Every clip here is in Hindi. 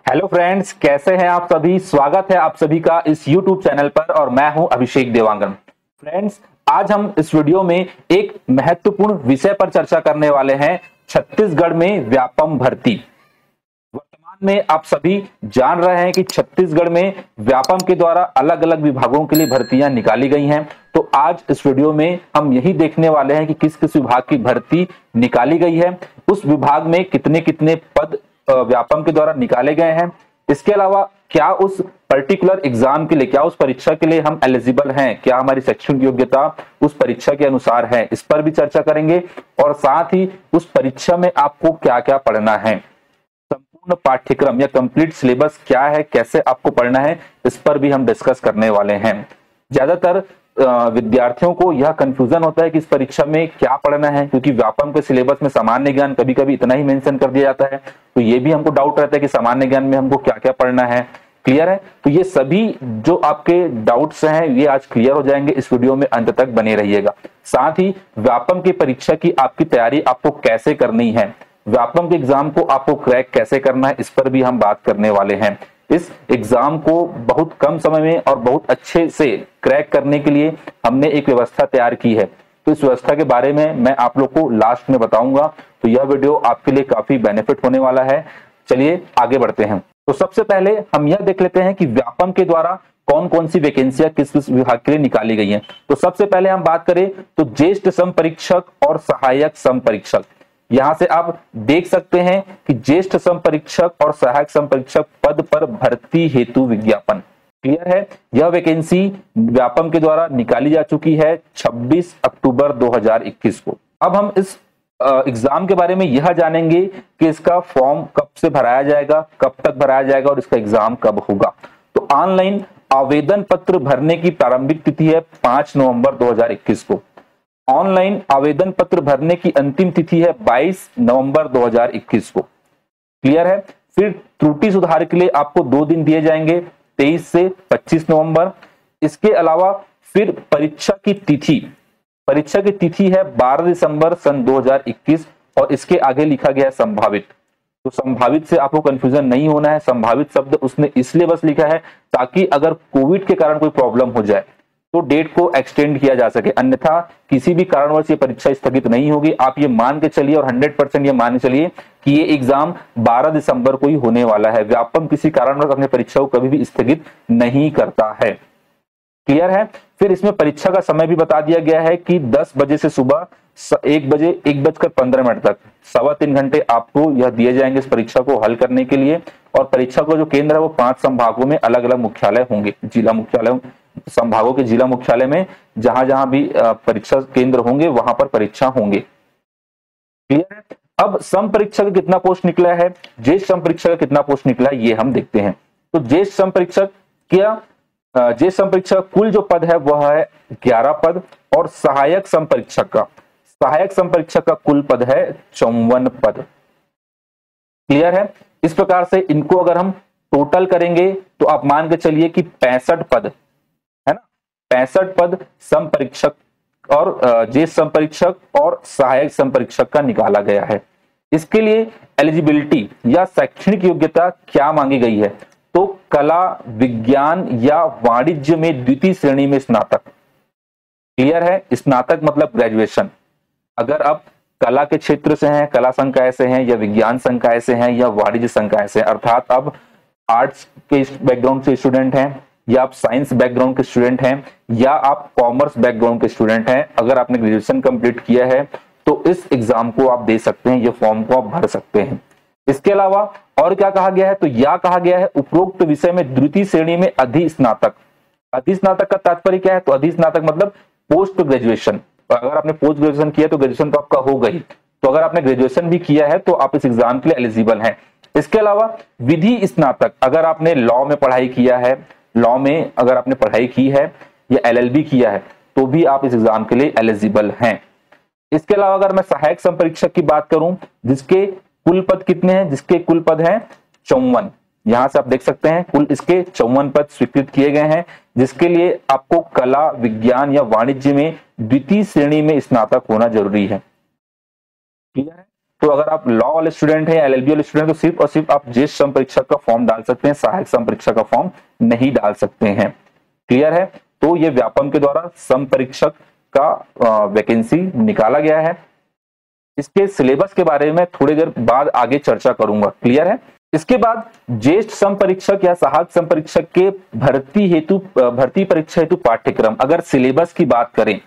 हेलो फ्रेंड्स, कैसे हैं आप सभी। स्वागत है आप सभी का इस YouTube चैनल पर और मैं हूं अभिषेक देवांगन। फ्रेंड्स, आज हम इस वीडियो में एक महत्वपूर्ण विषय पर चर्चा करने वाले हैं, छत्तीसगढ़ में व्यापम भर्ती। वर्तमान में आप सभी जान रहे हैं कि छत्तीसगढ़ में व्यापम के द्वारा अलग अलग विभागों के लिए भर्तियां निकाली गई हैं। तो आज इस वीडियो में हम यही देखने वाले हैं कि किस किस विभाग की भर्ती निकाली गई है, उस विभाग में कितने कितने पद व्यापम के द्वारा निकाले गए हैं। इसके अलावा क्या उस पर्टिकुलर एग्जाम के लिए, क्या उस परीक्षा के लिए हम एलिजिबल हैं, क्या हमारी शैक्षणिक योग्यता उस परीक्षा के अनुसार है, इस पर भी चर्चा करेंगे। और साथ ही उस परीक्षा में आपको क्या क्या पढ़ना है, संपूर्ण पाठ्यक्रम या कंप्लीट सिलेबस क्या है, कैसे आपको पढ़ना है, इस पर भी हम डिस्कस करने वाले हैं। ज्यादातर विद्यार्थियों को यह कंफ्यूजन होता है कि इस परीक्षा में क्या पढ़ना है, क्योंकि व्यापम के सिलेबस में सामान्य ज्ञान कभी कभी इतना ही मेंशन कर दिया जाता है। तो ये भी हमको डाउट रहता है कि सामान्य ज्ञान में हमको क्या क्या पढ़ना है। क्लियर है? तो ये सभी जो आपके डाउट्स हैं ये आज क्लियर हो जाएंगे। इस वीडियो में अंत तक बने रहिएगा। साथ ही व्यापम की परीक्षा की आपकी तैयारी आपको कैसे करनी है, व्यापम के एग्जाम को आपको क्रैक कैसे करना है, इस पर भी हम बात करने वाले हैं। इस एग्जाम को बहुत कम समय में और बहुत अच्छे से क्रैक करने के लिए हमने एक व्यवस्था तैयार की है। तो इस व्यवस्था के बारे में मैं आप लोग को लास्ट में बताऊंगा। तो यह वीडियो आपके लिए काफी बेनिफिट होने वाला है। चलिए आगे बढ़ते हैं। तो सबसे पहले हम यह देख लेते हैं कि व्यापम के द्वारा कौन कौन सी वैकेंसियां किस किस विभाग के लिए निकाली गई हैं। तो सबसे पहले हम बात करें तो ज्येष्ठ सम परीक्षक और सहायक सम परीक्षक। यहां से आप देख सकते हैं कि ज्येष्ठ सम परीक्षक और सहायक सम परीक्षक पद पर भर्ती हेतु विज्ञापन। क्लियर है? यह वैकेंसी व्यापम के द्वारा निकाली जा चुकी है 26 अक्टूबर 2021 को। अब हम इस एग्जाम के बारे में यह जानेंगे कि इसका फॉर्म कब से भराया जाएगा, कब तक भराया जाएगा और इसका एग्जाम कब होगा। तो ऑनलाइन आवेदन पत्र भरने की प्रारंभिक तिथि है 5 नवंबर 2021 को। ऑनलाइन आवेदन पत्र भरने की अंतिम तिथि है 22 नवंबर 2021 को। क्लियर है? फिर त्रुटि सुधार के लिए आपको 2 दिन दिए जाएंगे, 23 से 25 नवंबर। इसके अलावा फिर परीक्षा की तिथि है 12 दिसंबर सन 2021 और इसके आगे लिखा गया है संभावित। तो संभावित से आपको कंफ्यूजन नहीं होना है। संभावित शब्द उसने इसलिए बस लिखा है ताकि अगर कोविड के कारण कोई प्रॉब्लम हो जाए तो डेट को एक्सटेंड किया जा सके, अन्यथा किसी भी कारणवश ये परीक्षा स्थगित नहीं होगी। आप ये मान के चलिए और 100% ये मान के चलिए कि ये एग्जाम 12 दिसंबर को ही होने वाला है। व्यापम किसी कारणवश अपनी परीक्षा को कभी भी स्थगित नहीं करता है। क्लियर है? फिर इसमें परीक्षा का समय भी बता दिया गया है कि 10 बजे से सुबह 1:15 तक 3.25 घंटे आपको यह दिए जाएंगे इस परीक्षा को हल करने के लिए। और परीक्षा को जो केंद्र है वो 5 संभागों में अलग अलग मुख्यालय होंगे, जिला मुख्यालय, संभागों के जिला मुख्यालय में जहां जहां भी परीक्षा केंद्र होंगे वहां पर परीक्षा होंगे। क्लियर है? अब सम परीक्षा का कितना पोस्ट निकला है, ज्येष्ठ सम परीक्षा का कितना पोस्ट निकला है, ये हम देखते हैं। तो ज्येष्ठ सम परीक्षक ज्येष्ठ सम परीक्षक कुल जो पद है वह है 11 पद और सहायक सम परीक्षक का कुल पद है 54 पद। क्लियर है? इस प्रकार से इनको अगर हम टोटल करेंगे तो आप मान के चलिए कि 65 पद है ना, 65 पद सम परीक्षक और ज्येष्ठ सम परीक्षक और सहायक सम परीक्षक का निकाला गया है। इसके लिए एलिजिबिलिटी या शैक्षणिक योग्यता क्या मांगी गई है, तो कला, विज्ञान या वाणिज्य में द्वितीय श्रेणी में स्नातक। क्लियर है? स्नातक मतलब ग्रेजुएशन। अगर आप कला के क्षेत्र से हैं, कला संकाय से हैं या विज्ञान संकाय से हैं या वाणिज्य संकाय से, अर्थात अब आर्ट्स के बैकग्राउंड से स्टूडेंट हैं या आप साइंस बैकग्राउंड के स्टूडेंट हैं या आप कॉमर्स बैकग्राउंड के स्टूडेंट हैं, अगर आपने ग्रेजुएशन कंप्लीट किया है तो इस एग्जाम को आप दे सकते हैं, ये फॉर्म को आप भर सकते हैं। इसके अलावा और क्या कहा गया है, तो यह कहा गया है उपरोक्त विषय में द्वितीय श्रेणी में अधिस्नातक। अधिस्नातक का तात्पर्य क्या है, तो अधिस्नातक मतलब पोस्ट ग्रेजुएशन। अगर आपने पोस्ट ग्रेजुएशन किया तो ग्रेजुएशन तो आपका हो गई, तो अगर आपने ग्रेजुएशन भी किया है तो आप इस एग्जाम के लिए एलिजिबल हैं। इसके अलावा विधि स्नातक, अगर आपने लॉ में पढ़ाई किया है, लॉ में अगर आपने पढ़ाई की है या एलएलबी किया है तो भी आप इस एग्जाम के लिए एलिजिबल हैं। इसके अलावा अगर मैं सहायक सम परीक्षक की बात करूं, जिसके कुल पद कितने हैं, जिसके कुल पद हैं 54, यहां से आप देख सकते हैं कुल इसके 54 पद स्वीकृत किए गए हैं, जिसके लिए आपको कला, विज्ञान या वाणिज्य में द्वितीय श्रेणी में स्नातक होना जरूरी है। क्लियर है? तो अगर आप लॉ वाले स्टूडेंट हैं, एलएलबी वाले स्टूडेंट, तो सिर्फ और सिर्फ आप ज्येष्ठ सम परीक्षक का फॉर्म डाल सकते हैं, सहायक सम परीक्षक का फॉर्म नहीं डाल सकते हैं। क्लियर है? तो ये व्यापम के द्वारा सम परीक्षक का वैकेंसी निकाला गया है। इसके सिलेबस के बारे में थोड़ी देर बाद आगे चर्चा करूंगा। क्लियर है? इसके बाद ज्येष्ठ सम परीक्षक या सहायक सम परीक्षक के भर्ती परीक्षा हेतु पाठ्यक्रम, अगर सिलेबस की बात करें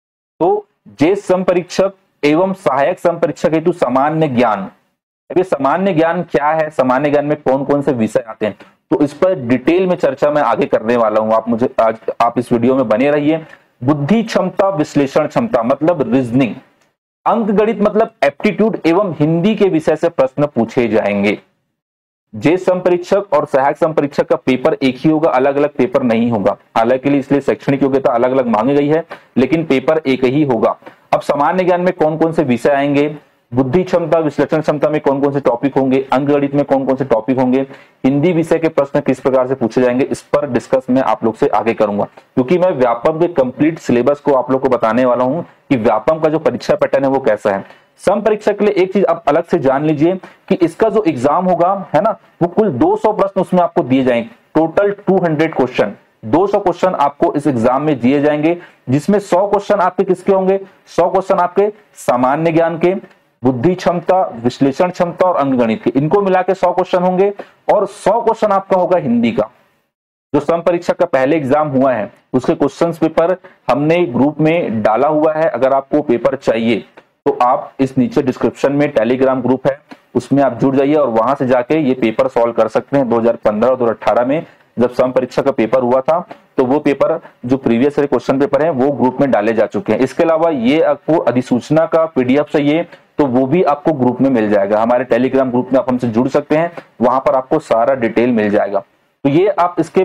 तो ज्येष्ठ सम परीक्षक एवं सहायक सम परीक्षक हेतु सामान्य ज्ञान। अभी सामान्य ज्ञान क्या है, सामान्य ज्ञान में कौन कौन से विषय आते हैं, तो इस पर डिटेल में चर्चा मैं आगे करने वाला हूं। आप इस वीडियो में बने रहिए। बुद्धि क्षमता, विश्लेषण क्षमता मतलब रीजनिंग, अंक गणित मतलब एप्टीट्यूड एवं हिंदी के विषय से प्रश्न पूछे जाएंगे। ज्येष्ठ सम परीक्षक और सहायक सम परीक्षक का पेपर एक ही होगा, अलग अलग पेपर नहीं होगा। हालांकि इसलिए शैक्षणिक योग्यता अलग अलग मांगी गई है, लेकिन पेपर एक ही होगा। अब सामान्य ज्ञान में कौन कौन से विषय आएंगे, बुद्धि क्षमता, विश्लेषण क्षमता में कौन कौन से टॉपिक होंगे, अंक गणित में कौन कौन से टॉपिक होंगे, हिंदी विषय के प्रश्न किस प्रकार से पूछे जाएंगे, इस पर डिस्कस मैं आप लोग से आगे करूंगा। क्योंकि मैं व्यापम के कंप्लीट सिलेबस को आप लोग को बताने वाला हूं कि व्यापम का जो परीक्षा पैटर्न है वो कैसा है। सम परीक्षा के लिए एक चीज आप अलग से जान लीजिए कि इसका जो एग्जाम होगा है ना, वो कुल 200 प्रश्न उसमें आपको दिए जाएंगे। टोटल 200 क्वेश्चन, 200 क्वेश्चन आपको इस एग्जाम में दिए जाएंगे, जिसमें 100 क्वेश्चन आपके किसके होंगे, 100 क्वेश्चन आपके सामान्य ज्ञान के, बुद्धि क्षमता, विश्लेषण क्षमता और अंक गणित के, इनको मिला के 100 क्वेश्चन होंगे। और 100 क्वेश्चन आपका होगा हिंदी का। जो सम परीक्षा का पहले एग्जाम हुआ है उसके क्वेश्चंस पेपर हमने ग्रुप में डाला हुआ है। अगर आपको पेपर चाहिए तो आप इस नीचे डिस्क्रिप्शन में टेलीग्राम ग्रुप है, उसमें आप जुड़ जाइए और वहां से जाके ये पेपर सॉल्व कर सकते हैं। 2015 और 2018 में जब सम परीक्षा का पेपर हुआ था तो वो पेपर जो प्रीवियस क्वेश्चन पेपर है वो ग्रुप में डाले जा चुके हैं। इसके अलावा ये आपको अधिसूचना का पीडीएफ चाहिए तो वो भी आपको ग्रुप में मिल जाएगा। हमारे टेलीग्राम ग्रुप में आप हमसे जुड़ सकते हैं, वहां पर आपको सारा डिटेल मिल जाएगा। तो ये आप इसके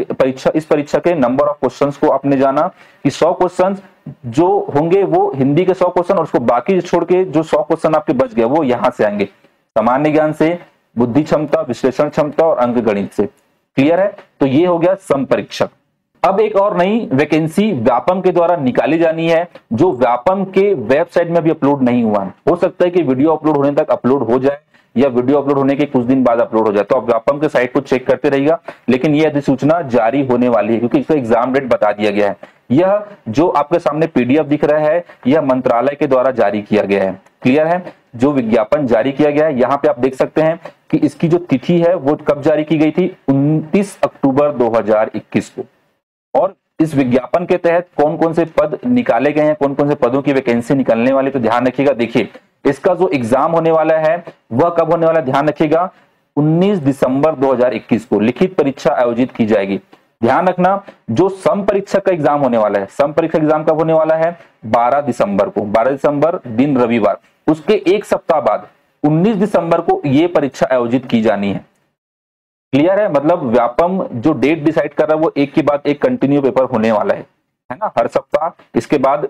इस परीक्षा के नंबर ऑफ क्वेश्चंस को आपने जाना कि 100 क्वेश्चंस जो होंगे वो हिंदी के 100 क्वेश्चन, और उसको बाकी छोड़ के जो 100 क्वेश्चन आपके बच गए वो यहां से आएंगे, सामान्य ज्ञान से, बुद्धि क्षमता, विश्लेषण क्षमता और अंक गणित से। क्लियर है? तो ये हो गया सम परीक्षक। अब एक और नई वैकेंसी व्यापम के द्वारा निकाली जानी है, जो व्यापम के वेबसाइट में अभी अपलोड नहीं हुआ है। हो सकता है कि वीडियो अपलोड होने तक अपलोड हो जाए या वीडियो अपलोड होने के कुछ दिन बाद अपलोड हो जाए, तो आप व्यापम के साइट को चेक करते रहिएगा। लेकिन यह अधिसूचना जारी होने वाली है क्योंकि इसका एग्जाम डेट बता दिया गया है। यह जो आपके सामने पीडीएफ दिख रहा है यह मंत्रालय के द्वारा जारी किया गया है। क्लियर है? जो विज्ञापन जारी किया गया है यहाँ पे आप देख सकते हैं कि इसकी जो तिथि है वो कब जारी की गई थी, 29 अक्टूबर 2021 को। और इस विज्ञापन के तहत कौन कौन से पद निकाले गए हैं, कौन कौन से पदों की वैकेंसी निकलने वाली, तो ध्यान रखिएगा। देखिए इसका जो एग्जाम होने वाला है वह कब होने वाला है, ध्यान रखिएगा, 19 दिसंबर 2021 को लिखित परीक्षा आयोजित की जाएगी। ध्यान रखना, जो सम परीक्षा का एग्जाम होने वाला है, सम परीक्षा एग्जाम कब होने वाला है, 12 दिसंबर को, 12 दिसंबर दिन रविवार, उसके एक सप्ताह बाद 19 दिसंबर को यह परीक्षा आयोजित की जानी है। क्लियर है? मतलब व्यापम जो डेट डिसाइड कर रहा है वो एक के बाद एक कंटिन्यू पेपर होने वाला है ना, हर सप्ताह। इसके बाद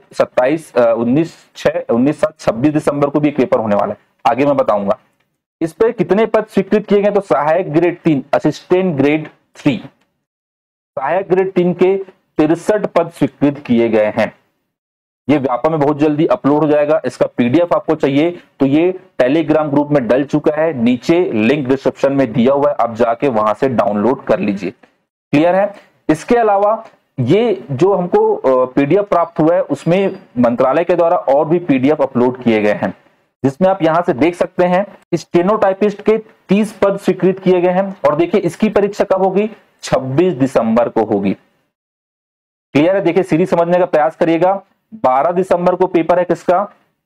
26 दिसंबर को भी एक पेपर होने वाला है, आगे मैं बताऊंगा। इस पे कितने पद स्वीकृत किए गए, तो सहायक ग्रेड 3, असिस्टेंट ग्रेड 3, सहायक ग्रेड 3 के 63 पद स्वीकृत किए गए हैं। ये व्यापम में बहुत जल्दी अपलोड हो जाएगा। इसका पीडीएफ आपको चाहिए तो ये टेलीग्राम ग्रुप में डल चुका है, नीचे लिंक डिस्क्रिप्शन में दिया हुआ है, आप जाके वहां से डाउनलोड कर लीजिए। क्लियर है? इसके अलावा ये जो हमको पीडीएफ प्राप्त हुआ है उसमें मंत्रालय के द्वारा और भी पीडीएफ अपलोड किए गए हैं, जिसमें आप यहां से देख सकते हैं स्टेनोटाइपिस्ट के 30 पद स्वीकृत किए गए हैं। और देखिए इसकी परीक्षा कब होगी, 26 दिसंबर को होगी। क्लियर है? देखिए सीरीज समझने का प्रयास करिएगा। 12 दिसंबर को पेपर है किसका,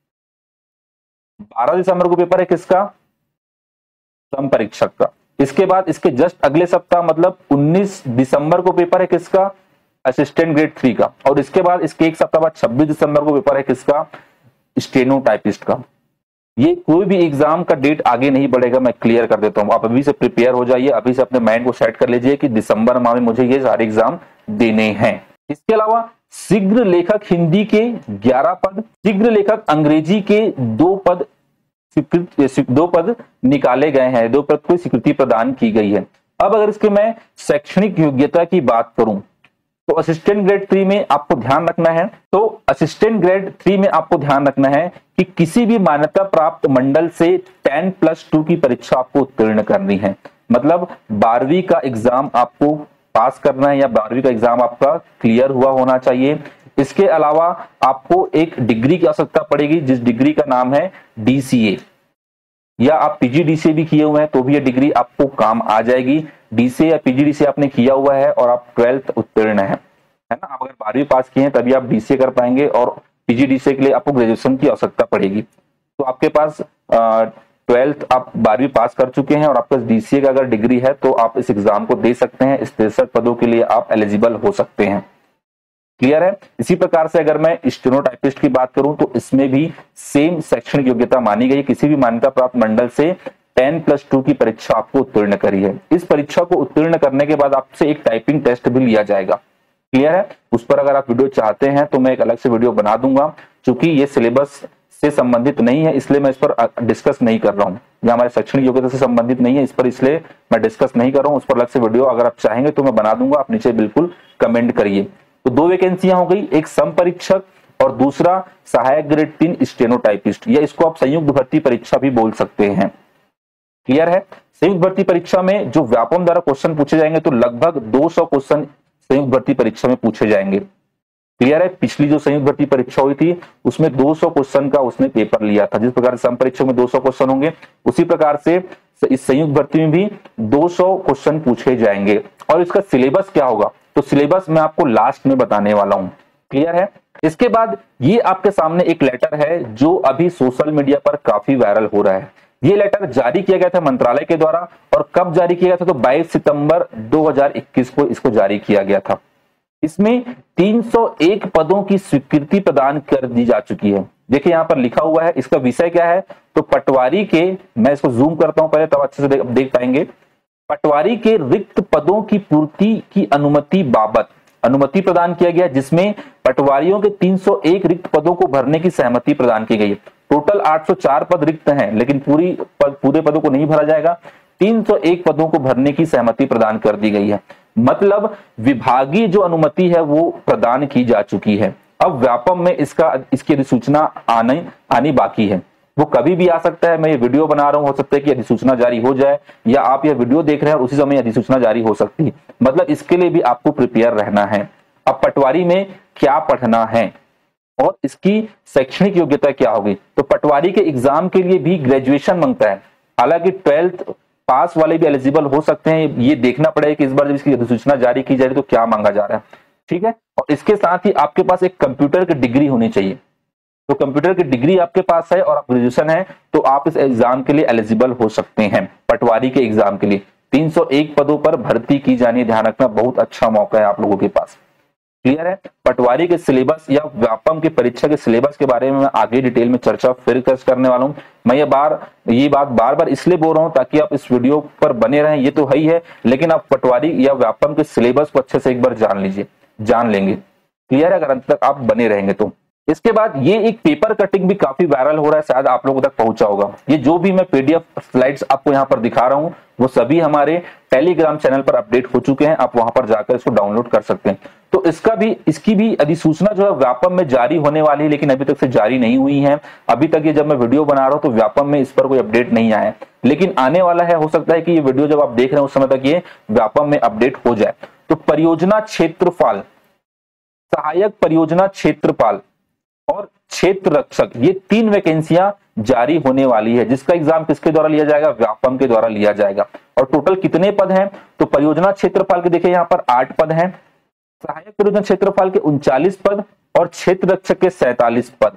12 दिसंबर को पेपर है किसका, सम परीक्षक का। इसके बाद इसके जस्ट अगले सप्ताह मतलब 19 दिसंबर को पेपर है किसका, असिस्टेंट ग्रेड 3 का। और इसके बाद इसके एक सप्ताह बाद 26 दिसंबर को पेपर है किसका, स्टेनोटाइपिस्ट का। ये कोई भी एग्जाम का डेट आगे नहीं बढ़ेगा, मैं क्लियर कर देता हूं। आप अभी से प्रिपेयर हो जाइए, अभी से अपने माइंड को सेट कर लीजिए कि दिसंबर माह में मुझे ये सारे एग्जाम देने हैं। इसके अलावा शीघ्र लेखक हिंदी के 11 पद, शीघ्र लेखक अंग्रेजी के 2 पद निकाले गए हैं, 2 पद को स्वीकृति प्रदान की गई है। अब अगर इसके मैं शैक्षणिक योग्यता की बात करूं तो असिस्टेंट ग्रेड 3 में आपको ध्यान रखना है, तो असिस्टेंट ग्रेड 3 में आपको ध्यान रखना है कि किसी भी मान्यता प्राप्त मंडल से 10+2 की परीक्षा आपको उत्तीर्ण करनी है। मतलब 12वीं का एग्जाम आपको पास करना है या 12वीं का एग्जाम आपका क्लियर हुआ होना चाहिए। इसके अलावा आपको एक डिग्री की आवश्यकता पड़ेगी, जिस डिग्री का नाम है DCA, या आप PGDCA भी किए हुए हैं तो भी ये डिग्री आपको काम आ जाएगी। DCA या PGDCA आपने किया हुआ है और आप 12th उत्तीर्ण है ना। आप अगर 12वीं पास किए हैं तभी आप DCA कर पाएंगे, और PGDCA के लिए आपको ग्रेजुएशन की आवश्यकता पड़ेगी। तो आपके पास 12th आप 12वीं पास कर चुके हैं और आपके पास DCA का अगर डिग्री है तो आप इस एग्जाम को दे सकते हैं। इस 63 पदों के लिए आप एलिजिबल हो सकते हैं। क्लियर है। इसी प्रकार से अगर मैं स्टेनोटाइपिस्ट की बात करूं तो इसमें भी सेम शैक्षणिक योग्यता मानी गई। किसी भी मान्यता प्राप्त मंडल से 10+2 की परीक्षा आपको उत्तीर्ण करी है। इस परीक्षा को उत्तीर्ण करने के बाद आपसे एक टाइपिंग टेस्ट भी लिया जाएगा। क्लियर है। उस पर अगर आप वीडियो चाहते हैं तो मैं एक अलग से वीडियो बना दूंगा। चूंकि ये सिलेबस से संबंधित नहीं है इसलिए मैं इस पर डिस्कस नहीं कर रहा हूँ, या हमारे शैक्षणिक योग्यता से संबंधित नहीं है इस पर, इसलिए मैं डिस्कस नहीं कर रहा हूँ। उस पर अलग से वीडियो अगर आप चाहेंगे तो मैं बना दूंगा, आप नीचे बिल्कुल कमेंट करिए। तो 2 वैकेंसियां हो गई, एक सम परीक्षक और दूसरा सहायक ग्रेड 3 स्टेनोटाइपिस्ट, या इसको आप संयुक्त भर्ती परीक्षा भी बोल सकते हैं। क्लियर है। संयुक्त भर्ती परीक्षा में जो व्यापम द्वारा क्वेश्चन पूछे जाएंगे तो लगभग 200 क्वेश्चन संयुक्त भर्ती परीक्षा में पूछे जाएंगे। क्लियर है। पिछली जो संयुक्त भर्ती परीक्षा हुई थी उसमें 200 क्वेश्चन का उसने पेपर लिया था। जिस प्रकार से सम परीक्षा में 200 क्वेश्चन होंगे उसी प्रकार से इस संयुक्त भर्ती में भी 200 क्वेश्चन पूछे जाएंगे। और इसका सिलेबस क्या होगा तो सिलेबस मैं आपको लास्ट में बताने वाला हूं। क्लियर है। इसके बाद ये आपके सामने एक लेटर है जो अभी सोशल मीडिया पर काफी वायरल हो रहा है। ये लेटर जारी किया गया था मंत्रालय के द्वारा, और कब जारी किया गया था तो 22 सितंबर 2021 को इसको जारी किया गया था। इसमें 301 पदों की स्वीकृति प्रदान कर दी जा चुकी है। देखिए यहां पर लिखा हुआ है, इसका विषय क्या है तो पटवारी के, मैं इसको जूम करता हूं पहले तब अच्छे से देख पाएंगे। पटवारी के रिक्त पदों की पूर्ति की अनुमति बाबत अनुमति प्रदान किया गया, जिसमें पटवारियों के 301 रिक्त पदों को भरने की सहमति प्रदान की गई है। टोटल 804 पद रिक्त हैं, लेकिन पूरे पदों को नहीं भरा जाएगा। 301 पदों को भरने की सहमति प्रदान कर दी गई है। मतलब विभागीय जो अनुमति है वो प्रदान की जा चुकी है। अब व्यापम में इसकी अधिसूचना आनी बाकी है। वो कभी भी आ सकता है। मैं ये वीडियो बना रहा हूं, हो सकता है कि अधिसूचना जारी हो जाए, या आप ये वीडियो देख रहे हैं उसी समय अधिसूचना जारी हो सकती है। मतलब इसके लिए भी आपको प्रिपेयर रहना है। अब पटवारी में क्या पढ़ना है और इसकी शैक्षणिक योग्यता क्या होगी, तो पटवारी के एग्जाम के लिए भी ग्रेजुएशन मांगता है। हालांकि 12th पास वाले भी एलिजिबल हो सकते हैं। ये देखना पड़ेगा कि इस बार जब इसकी अधिसूचना जारी की जा रही है तो क्या मांगा जा रहा है। ठीक है। और इसके साथ ही आपके पास एक कंप्यूटर की डिग्री होनी चाहिए। तो कंप्यूटर की डिग्री आपके पास है और आप ग्रेजुएशन है तो आप इस एग्जाम के लिए एलिजिबल हो सकते हैं। पटवारी के एग्जाम के लिए 301 पदों पर भर्ती की जानी है, ध्यान रखना, बहुत अच्छा मौका है आप लोगों के पास। क्लियर है। पटवारी के सिलेबस या व्यापम की परीक्षा के सिलेबस के बारे में मैं आगे डिटेल में चर्चा फिर करने वाला हूं। मैं ये बात बार बार इसलिए बोल रहा हूं ताकि आप इस वीडियो पर बने रहें। ये तो है ही है, लेकिन आप पटवारी या व्यापम के सिलेबस को अच्छे से एक बार जान लेंगे। क्लियर है, अगर अंत तक आप बने रहेंगे तो। इसके बाद ये एक पेपर कटिंग भी काफी वायरल हो रहा है, शायद आप लोगों तक पहुंचा होगा। ये जो भी मैं PDF स्लाइड्स आपको यहाँ पर दिखा रहा हूं वो सभी हमारे टेलीग्राम चैनल पर अपडेट हो चुके हैं। आप वहां पर जाकर इसको डाउनलोड कर सकते हैं। तो इसकी भी अधिसूचना जो है व्यापम में जारी होने वाली है, लेकिन अभी तक से जारी नहीं हुई है। अभी तक ये जब मैं वीडियो बना रहा हूं तो व्यापम में इस पर कोई अपडेट नहीं आया है, लेकिन आने वाला है। हो सकता है कि ये वीडियो जब आप देख रहे हैं उस समय तक ये व्यापम में अपडेट हो जाए। तो परियोजना क्षेत्रपाल, सहायक परियोजना क्षेत्रपाल और क्षेत्र रक्षक, ये 3 वैकेंसियां जारी होने वाली है, जिसका एग्जाम किसके द्वारा लिया जाएगा, व्यापम के द्वारा लिया जाएगा। और टोटल कितने पद हैं तो परियोजना क्षेत्रपाल के देखिए यहाँ पर 8 पद हैं, सहायक परियोजना क्षेत्रपाल के 39 पद और क्षेत्र रक्षक के 47 पद।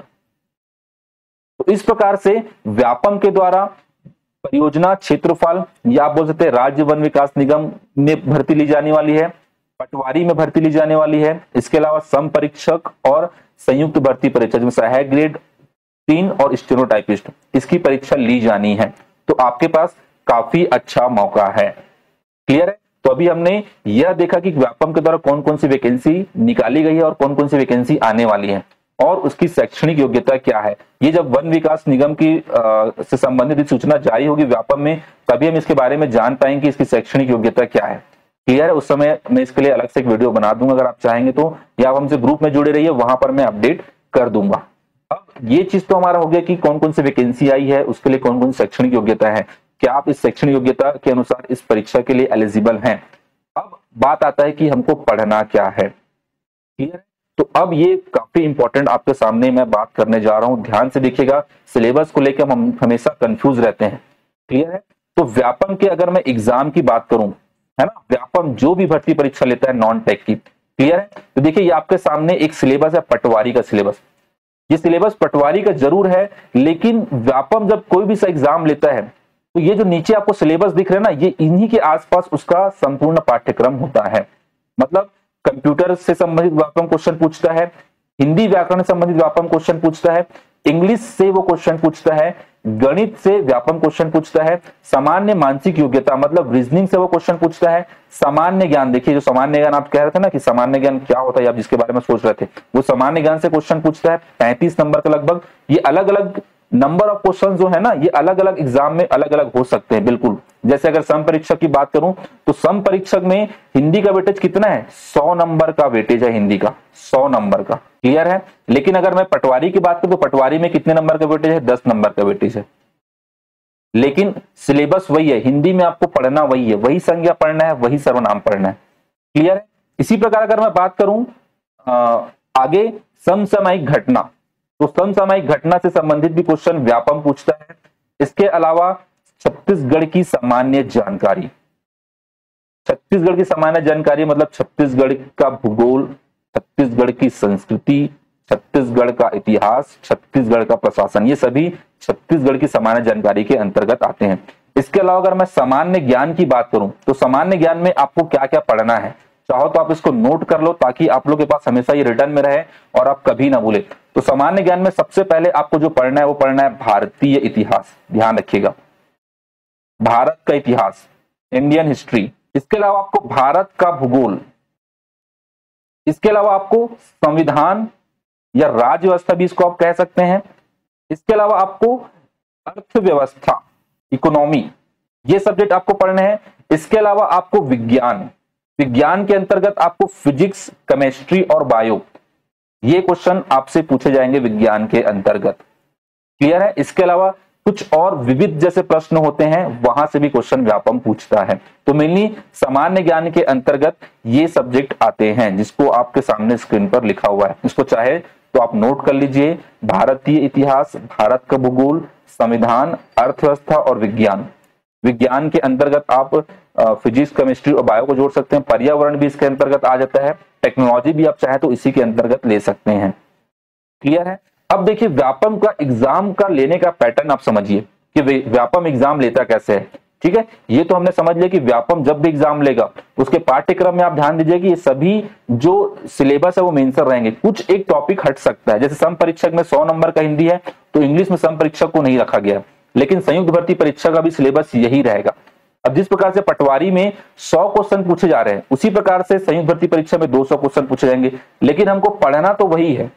तो इस प्रकार से व्यापम के द्वारा परियोजना क्षेत्रपाल या आप बोल सकते हैं राज्य वन विकास निगम में भर्ती ली जाने वाली है, पटवारी में भर्ती ली जाने वाली है। इसके अलावा सम परीक्षक और संयुक्त भर्ती परीक्षा जिसमें सहायक ग्रेड 3 और स्टेनोटाइपिस्ट, इसकी परीक्षा ली जानी है। तो आपके पास काफी अच्छा मौका है। क्लियर है। तो अभी हमने यह देखा कि व्यापम के द्वारा कौन कौन सी वैकेंसी निकाली गई है और कौन कौन सी वैकेंसी आने वाली है और उसकी शैक्षणिक योग्यता क्या है। ये जब वन विकास निगम की से संबंधित सूचना जारी होगी व्यापम में, तभी हम इसके बारे में जान पाएंगे इसकी शैक्षणिक योग्यता क्या है। क्लियर है? उस समय मैं इसके लिए अलग से एक वीडियो बना दूंगा अगर आप चाहेंगे तो, या आप हमसे ग्रुप में जुड़े रहिए, वहां पर मैं अपडेट कर दूंगा। अब ये चीज तो हमारा हो गया कि कौन कौन सी वैकेंसी आई है, उसके लिए कौन कौन सी शैक्षणिक योग्यता है, क्या आप इस शैक्षणिक योग्यता के अनुसार इस परीक्षा के लिए एलिजिबल हैं। अब बात आता है कि हमको पढ़ना क्या है। क्लियर है? तो अब ये काफी इंपॉर्टेंट आपके सामने मैं बात करने जा रहा हूं, ध्यान से देखिएगा। सिलेबस को लेकर हम हमेशा कंफ्यूज रहते हैं। क्लियर है? तो व्यापम के अगर मैं एग्जाम की बात करूं, है ना, व्यापम जो भी भर्ती परीक्षा लेता है नॉन टेक की, क्लियर है, तो देखिए ये आपके सामने एक सिलेबस है, पटवारी का सिलेबस। ये सिलेबस पटवारी का जरूर है, लेकिन व्यापम जब कोई भी सा एग्जाम लेता है तो ये जो नीचे आपको सिलेबस दिख रहे हैं ना, ये इन्हीं के आसपास उसका संपूर्ण पाठ्यक्रम होता है। मतलब कंप्यूटर से संबंधित व्यापम क्वेश्चन पूछता है, हिंदी व्याकरण से संबंधित व्यापम क्वेश्चन पूछता है, इंग्लिश से वो क्वेश्चन पूछता है, गणित से व्यापम क्वेश्चन पूछता है, सामान्य मानसिक योग्यता मतलब रीजनिंग से वो क्वेश्चन पूछता है, सामान्य ज्ञान, देखिए जो सामान्य ज्ञान आप कह रहे थे ना कि सामान्य ज्ञान क्या होता है, आप जिसके बारे में सोच रहे थे, वो सामान्य ज्ञान से क्वेश्चन पूछता है 35 नंबर का लगभग। ये अलग अलग नंबर ऑफ क्वेश्चन जो है ना, ये अलग अलग एग्जाम में अलग अलग हो सकते हैं। बिल्कुल, जैसे अगर सम परीक्षक की बात करूं तो सम परीक्षक में हिंदी का वेटेज कितना है, 100 नंबर का वेटेज है हिंदी का, 100 नंबर का। क्लियर है? लेकिन अगर मैं पटवारी की बात करूं तो पटवारी में कितने नंबर का वेटेज है, 10 नंबर का वेटेज है। लेकिन सिलेबस वही है, हिंदी में आपको पढ़ना वही है, वही संज्ञा पढ़ना है, वही सर्वनाम पढ़ना है। क्लियर है? इसी प्रकार अगर मैं बात करूं आगे समसामयिक घटना, तो समसामयिक घटना से संबंधित भी क्वेश्चन व्यापम पूछता है। इसके अलावा छत्तीसगढ़ की सामान्य जानकारी, छत्तीसगढ़ की सामान्य जानकारी मतलब छत्तीसगढ़ का भूगोल, छत्तीसगढ़ की संस्कृति, छत्तीसगढ़ का इतिहास, छत्तीसगढ़ का प्रशासन, ये सभी छत्तीसगढ़ की सामान्य जानकारी के अंतर्गत आते हैं। इसके अलावा अगर मैं सामान्य ज्ञान की बात करूं तो सामान्य ज्ञान में आपको क्या क्या पढ़ना है, चाहो तो आप इसको नोट कर लो ताकि आप लोग के पास हमेशा ये रिटर्न में रहे और आप कभी ना भूले। तो सामान्य ज्ञान में सबसे पहले आपको जो पढ़ना है वो पढ़ना है भारतीय इतिहास, ध्यान रखिएगा, भारत का इतिहास, इंडियन हिस्ट्री। इसके अलावा आपको भारत का भूगोल, इसके अलावा आपको संविधान या राज्य व्यवस्था भी इसको आप कह सकते हैं। इसके अलावा आपको अर्थव्यवस्था, इकोनॉमी, ये सब्जेक्ट आपको पढ़ने हैं। इसके अलावा आपको विज्ञान, विज्ञान के अंतर्गत आपको फिजिक्स, केमिस्ट्री और बायो, ये क्वेश्चन आपसे पूछे जाएंगे विज्ञान के अंतर्गत। क्लियर है? इसके अलावा कुछ और विविध जैसे प्रश्न होते हैं, वहां से भी क्वेश्चन व्यापम पूछता है। तो मेनली सामान्य ज्ञान के अंतर्गत ये सब्जेक्ट आते हैं, जिसको आपके सामने स्क्रीन पर लिखा हुआ है। इसको चाहे तो आप नोट कर लीजिए, भारतीय इतिहास, भारत का भूगोल, संविधान, अर्थव्यवस्था और विज्ञान। विज्ञान के अंतर्गत आप फिजिक्स, केमिस्ट्री और बायो को जोड़ सकते हैं। पर्यावरण भी इसके अंतर्गत आ जाता है। टेक्नोलॉजी भी आप चाहे तो इसी के अंतर्गत ले सकते हैं। क्लियर है? अब देखिए व्यापम का एग्जाम का लेने का पैटर्न आप समझिए कि व्यापम एग्जाम लेता कैसे है। ठीक है, ये तो हमने समझ लिया कि व्यापम जब भी एग्जाम लेगा उसके पाठ्यक्रम में आप ध्यान दीजिए कि ये सभी जो सिलेबस है वो मेंशन रहेंगे। कुछ एक टॉपिक हट सकता है, जैसे सम परीक्षक में 100 नंबर का हिंदी है तो इंग्लिश में सम परीक्षक को नहीं रखा गया, लेकिन संयुक्त भर्ती परीक्षा का भी सिलेबस यही रहेगा। अब जिस प्रकार से पटवारी में 100 क्वेश्चन पूछे जा रहे हैं, उसी प्रकार से संयुक्त भर्ती परीक्षा में 200 क्वेश्चन पूछे जाएंगे, लेकिन हमको पढ़ना तो वही है।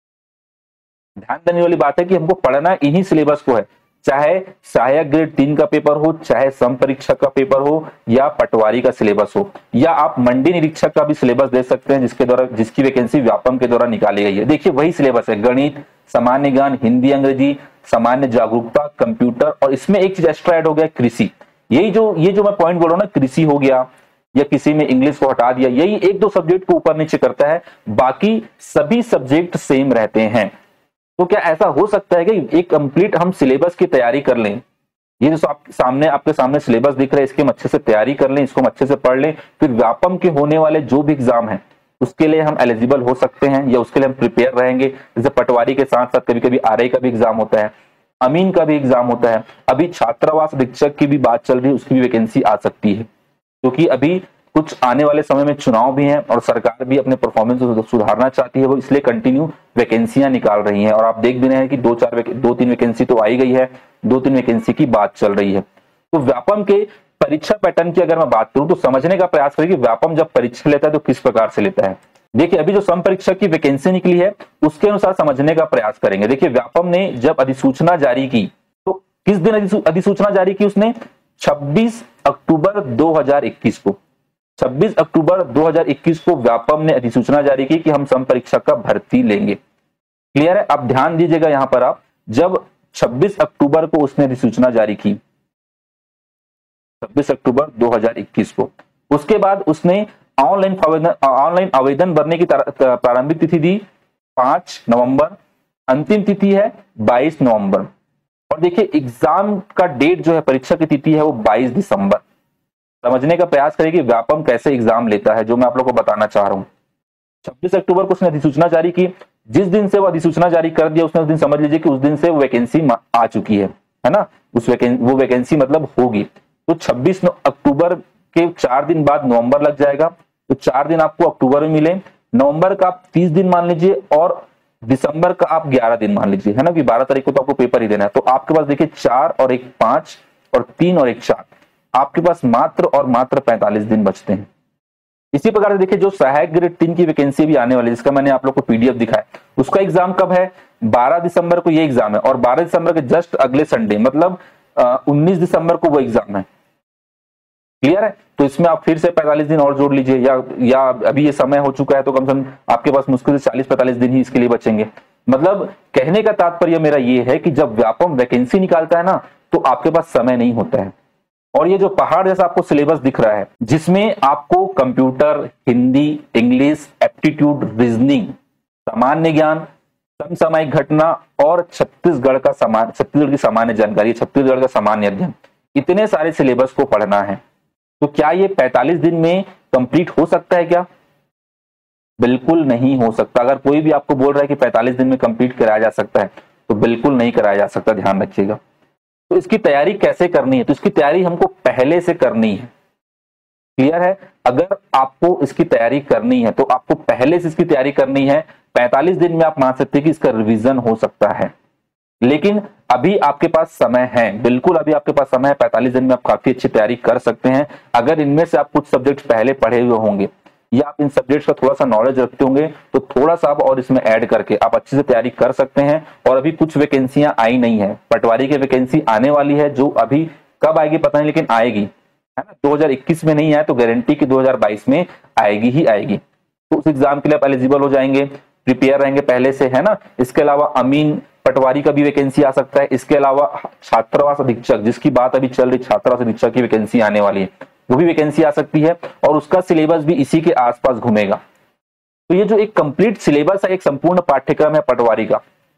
ध्यान देने वाली बात है कि हमको पढ़ना इन्हीं सिलेबस को है, चाहे सहायक ग्रेड 3 का पेपर हो, चाहे सम परीक्षक का पेपर हो, या पटवारी का सिलेबस हो, या आप मंडी निरीक्षक का भी सिलेबस दे सकते हैं जिसके द्वारा जिसकी वैकेंसी व्यापम के द्वारा निकाली गई है। देखिए वही सिलेबस है, गणित, सामान्य ज्ञान, हिंदी अंग्रेजी, सामान्य जागरूकता, कंप्यूटर, और इसमें एक चीज एक्स्ट्रा ऐड हो गया, कृषि। ये जो मैं पॉइंट बोल रहा हूं ना, कृषि हो गया या किसी में इंग्लिश को हटा दिया, यही एक दो सब्जेक्ट को ऊपर नीचे करता है, बाकी सभी सब्जेक्ट सेम रहते हैं। तो क्या ऐसा हो सकता है कि एक कंप्लीट हम सिलेबस की तैयारी कर लें, ये जो आपके सामने सिलेबस दिख रहा है इसके हम अच्छे से तैयारी कर लें, इसको हम अच्छे से पढ़ लें, फिर व्यापम के होने वाले जो भी एग्जाम है उसके लिए हम एलिजिबल हो सकते हैं या उसके लिए हम प्रिपेयर रहेंगे। जैसे पटवारी के साथ साथ कभी कभी आरआई का भी एग्जाम होता है, अमीन का भी एग्जाम होता है, अभी छात्रावास अधीक्षक की भी बात चल रही है, उसकी भी वैकेंसी आ सकती है, क्योंकि अभी कुछ आने वाले समय में चुनाव भी हैं और सरकार भी अपने परफॉर्मेंस को सुधारना चाहती है, वो इसलिए कंटिन्यू वैकेंसियां निकाल रही हैं। और आप देख भी रहे हैं कि 2-3 वैकेंसी तो आई गई है, 2-3 वैकेंसी की बात चल रही है। तो व्यापम के परीक्षा पैटर्न की अगर मैं बात करूं तो समझने का प्रयास करें कि व्यापम जब परीक्षा लेता है तो किस प्रकार से लेता है। देखिए अभी जो सम परीक्षक की वैकेंसी निकली है उसके अनुसार समझने का प्रयास करेंगे। देखिए व्यापम ने जब अधिसूचना जारी की तो किस दिन अधिसूचना जारी की उसने, 26 अक्टूबर 2021 को। 26 अक्टूबर 2021 को व्यापम ने अधिसूचना जारी की कि हम संपरीक्षा का भर्ती लेंगे। क्लियर है? अब ध्यान दीजिएगा यहां पर आप, जब 26 अक्टूबर को उसने अधिसूचना जारी की, 26 अक्टूबर 2021 को, उसके बाद उसने ऑनलाइन आवेदन भरने की प्रारंभिक तिथि दी 5 नवंबर, अंतिम तिथि है 22 नवंबर। और देखिए एग्जाम का डेट जो है, परीक्षा की तिथि है वो 22 दिसंबर। समझने का प्रयास करें कि व्यापम कैसे एग्जाम लेता है, जो मैं आप लोगों को बताना चाह रहा हूं। 26 अक्टूबर को उसने अधिसूचना जारी की, जिस दिन से वो अधिसूचना जारी कर दिया उसने उस दिन समझ लीजिए कि उस दिन से वैकेंसी आ चुकी है ना, वो वैकेंसी मतलब होगी। तो 26 अक्टूबर के 4 दिन बाद नवंबर लग जाएगा, तो 4 दिन आपको अक्टूबर में मिले, नवंबर का आप 30 दिन मान लीजिए और दिसंबर का आप 11 दिन मान लीजिए, है ना, कि 12 तारीख को तो आपको पेपर ही देना है। तो आपके पास देखिए 4 और 1 5 और 3 और 1 4, आपके पास मात्र और मात्र 45 दिन बचते हैं। इसी प्रकार से देखिए जो सहायक ग्रेड 3 की वैकेंसी भी आने वाली है, जिसका मैंने आप लोग को पीडीएफ दिखाया, उसका एग्जाम कब है? 12 दिसंबर को ये एग्जाम है, और 12 दिसंबर के जस्ट अगले संडे मतलब 19 दिसंबर को वो एग्जाम है। क्लियर है? तो इसमें आप फिर से 45 दिन और जोड़ लीजिए, या अभी ये समय हो चुका है तो कम से कम आपके पास मुश्किल से 40-45 दिन ही इसके लिए बचेंगे। मतलब कहने का तात्पर्य मेरा ये है कि जब व्यापम वैकेंसी निकालता है ना, तो आपके पास समय नहीं होता है। और ये जो पहाड़ जैसा आपको सिलेबस दिख रहा है, जिसमें आपको computer, Hindi, English, aptitude, reasoning, सामान्य ज्ञान, समसामयिक घटना और छत्तीसगढ़ की सामान्य जानकारी, छत्तीसगढ़ का सामान्य अध्ययन, इतने सारे सिलेबस को पढ़ना है। तो क्या ये 45 दिन में कंप्लीट हो सकता है क्या? बिल्कुल नहीं हो सकता। अगर कोई भी आपको बोल रहा है कि 45 दिन में कंप्लीट कराया जा सकता है, तो बिल्कुल नहीं कराया जा सकता, ध्यान रखिएगा। तो इसकी तैयारी कैसे करनी है? तो इसकी तैयारी हमको पहले से करनी है। क्लियर है? अगर आपको इसकी तैयारी करनी है तो आपको पहले से इसकी तैयारी करनी है। 45 दिन में आप मान सकते हैं कि इसका रिवीजन हो सकता है, लेकिन अभी आपके पास समय है, बिल्कुल अभी आपके पास समय है। 45 दिन में आप काफी अच्छी तैयारी कर सकते हैं, अगर इनमें से आप कुछ सब्जेक्ट पहले पढ़े हुए होंगे या आप इन सब्जेक्ट्स का थोड़ा सा नॉलेज रखते होंगे, तो थोड़ा सा आप और इसमें ऐड करके आप अच्छे से तैयारी कर सकते हैं। और अभी कुछ वैकेंसियां आई नहीं है, पटवारी की वैकेंसी आने वाली है, जो अभी कब आएगी पता नहीं, लेकिन आएगी, है ना। 2021 में नहीं आए तो गारंटी की 2022 में आएगी ही आएगी। तो उस एग्जाम के लिए आप एलिजिबल हो जाएंगे, प्रिपेयर रहेंगे पहले से, है ना। इसके अलावा अमीन पटवारी का भी वैकेंसी आ सकता है। इसके अलावा छात्रावास अधीक्षक, जिसकी बात अभी चल रही, छात्रावास अधीक्षक की वैकेंसी आने वाली है, वो भी वैकेंसी आ सकती है, और उसका सिलेबस भी इसी के आसपास घूमेगा। तो ये जो एक कंप्लीट सिलेबस है, एक संपूर्ण पाठ्यक्रम है पटवारी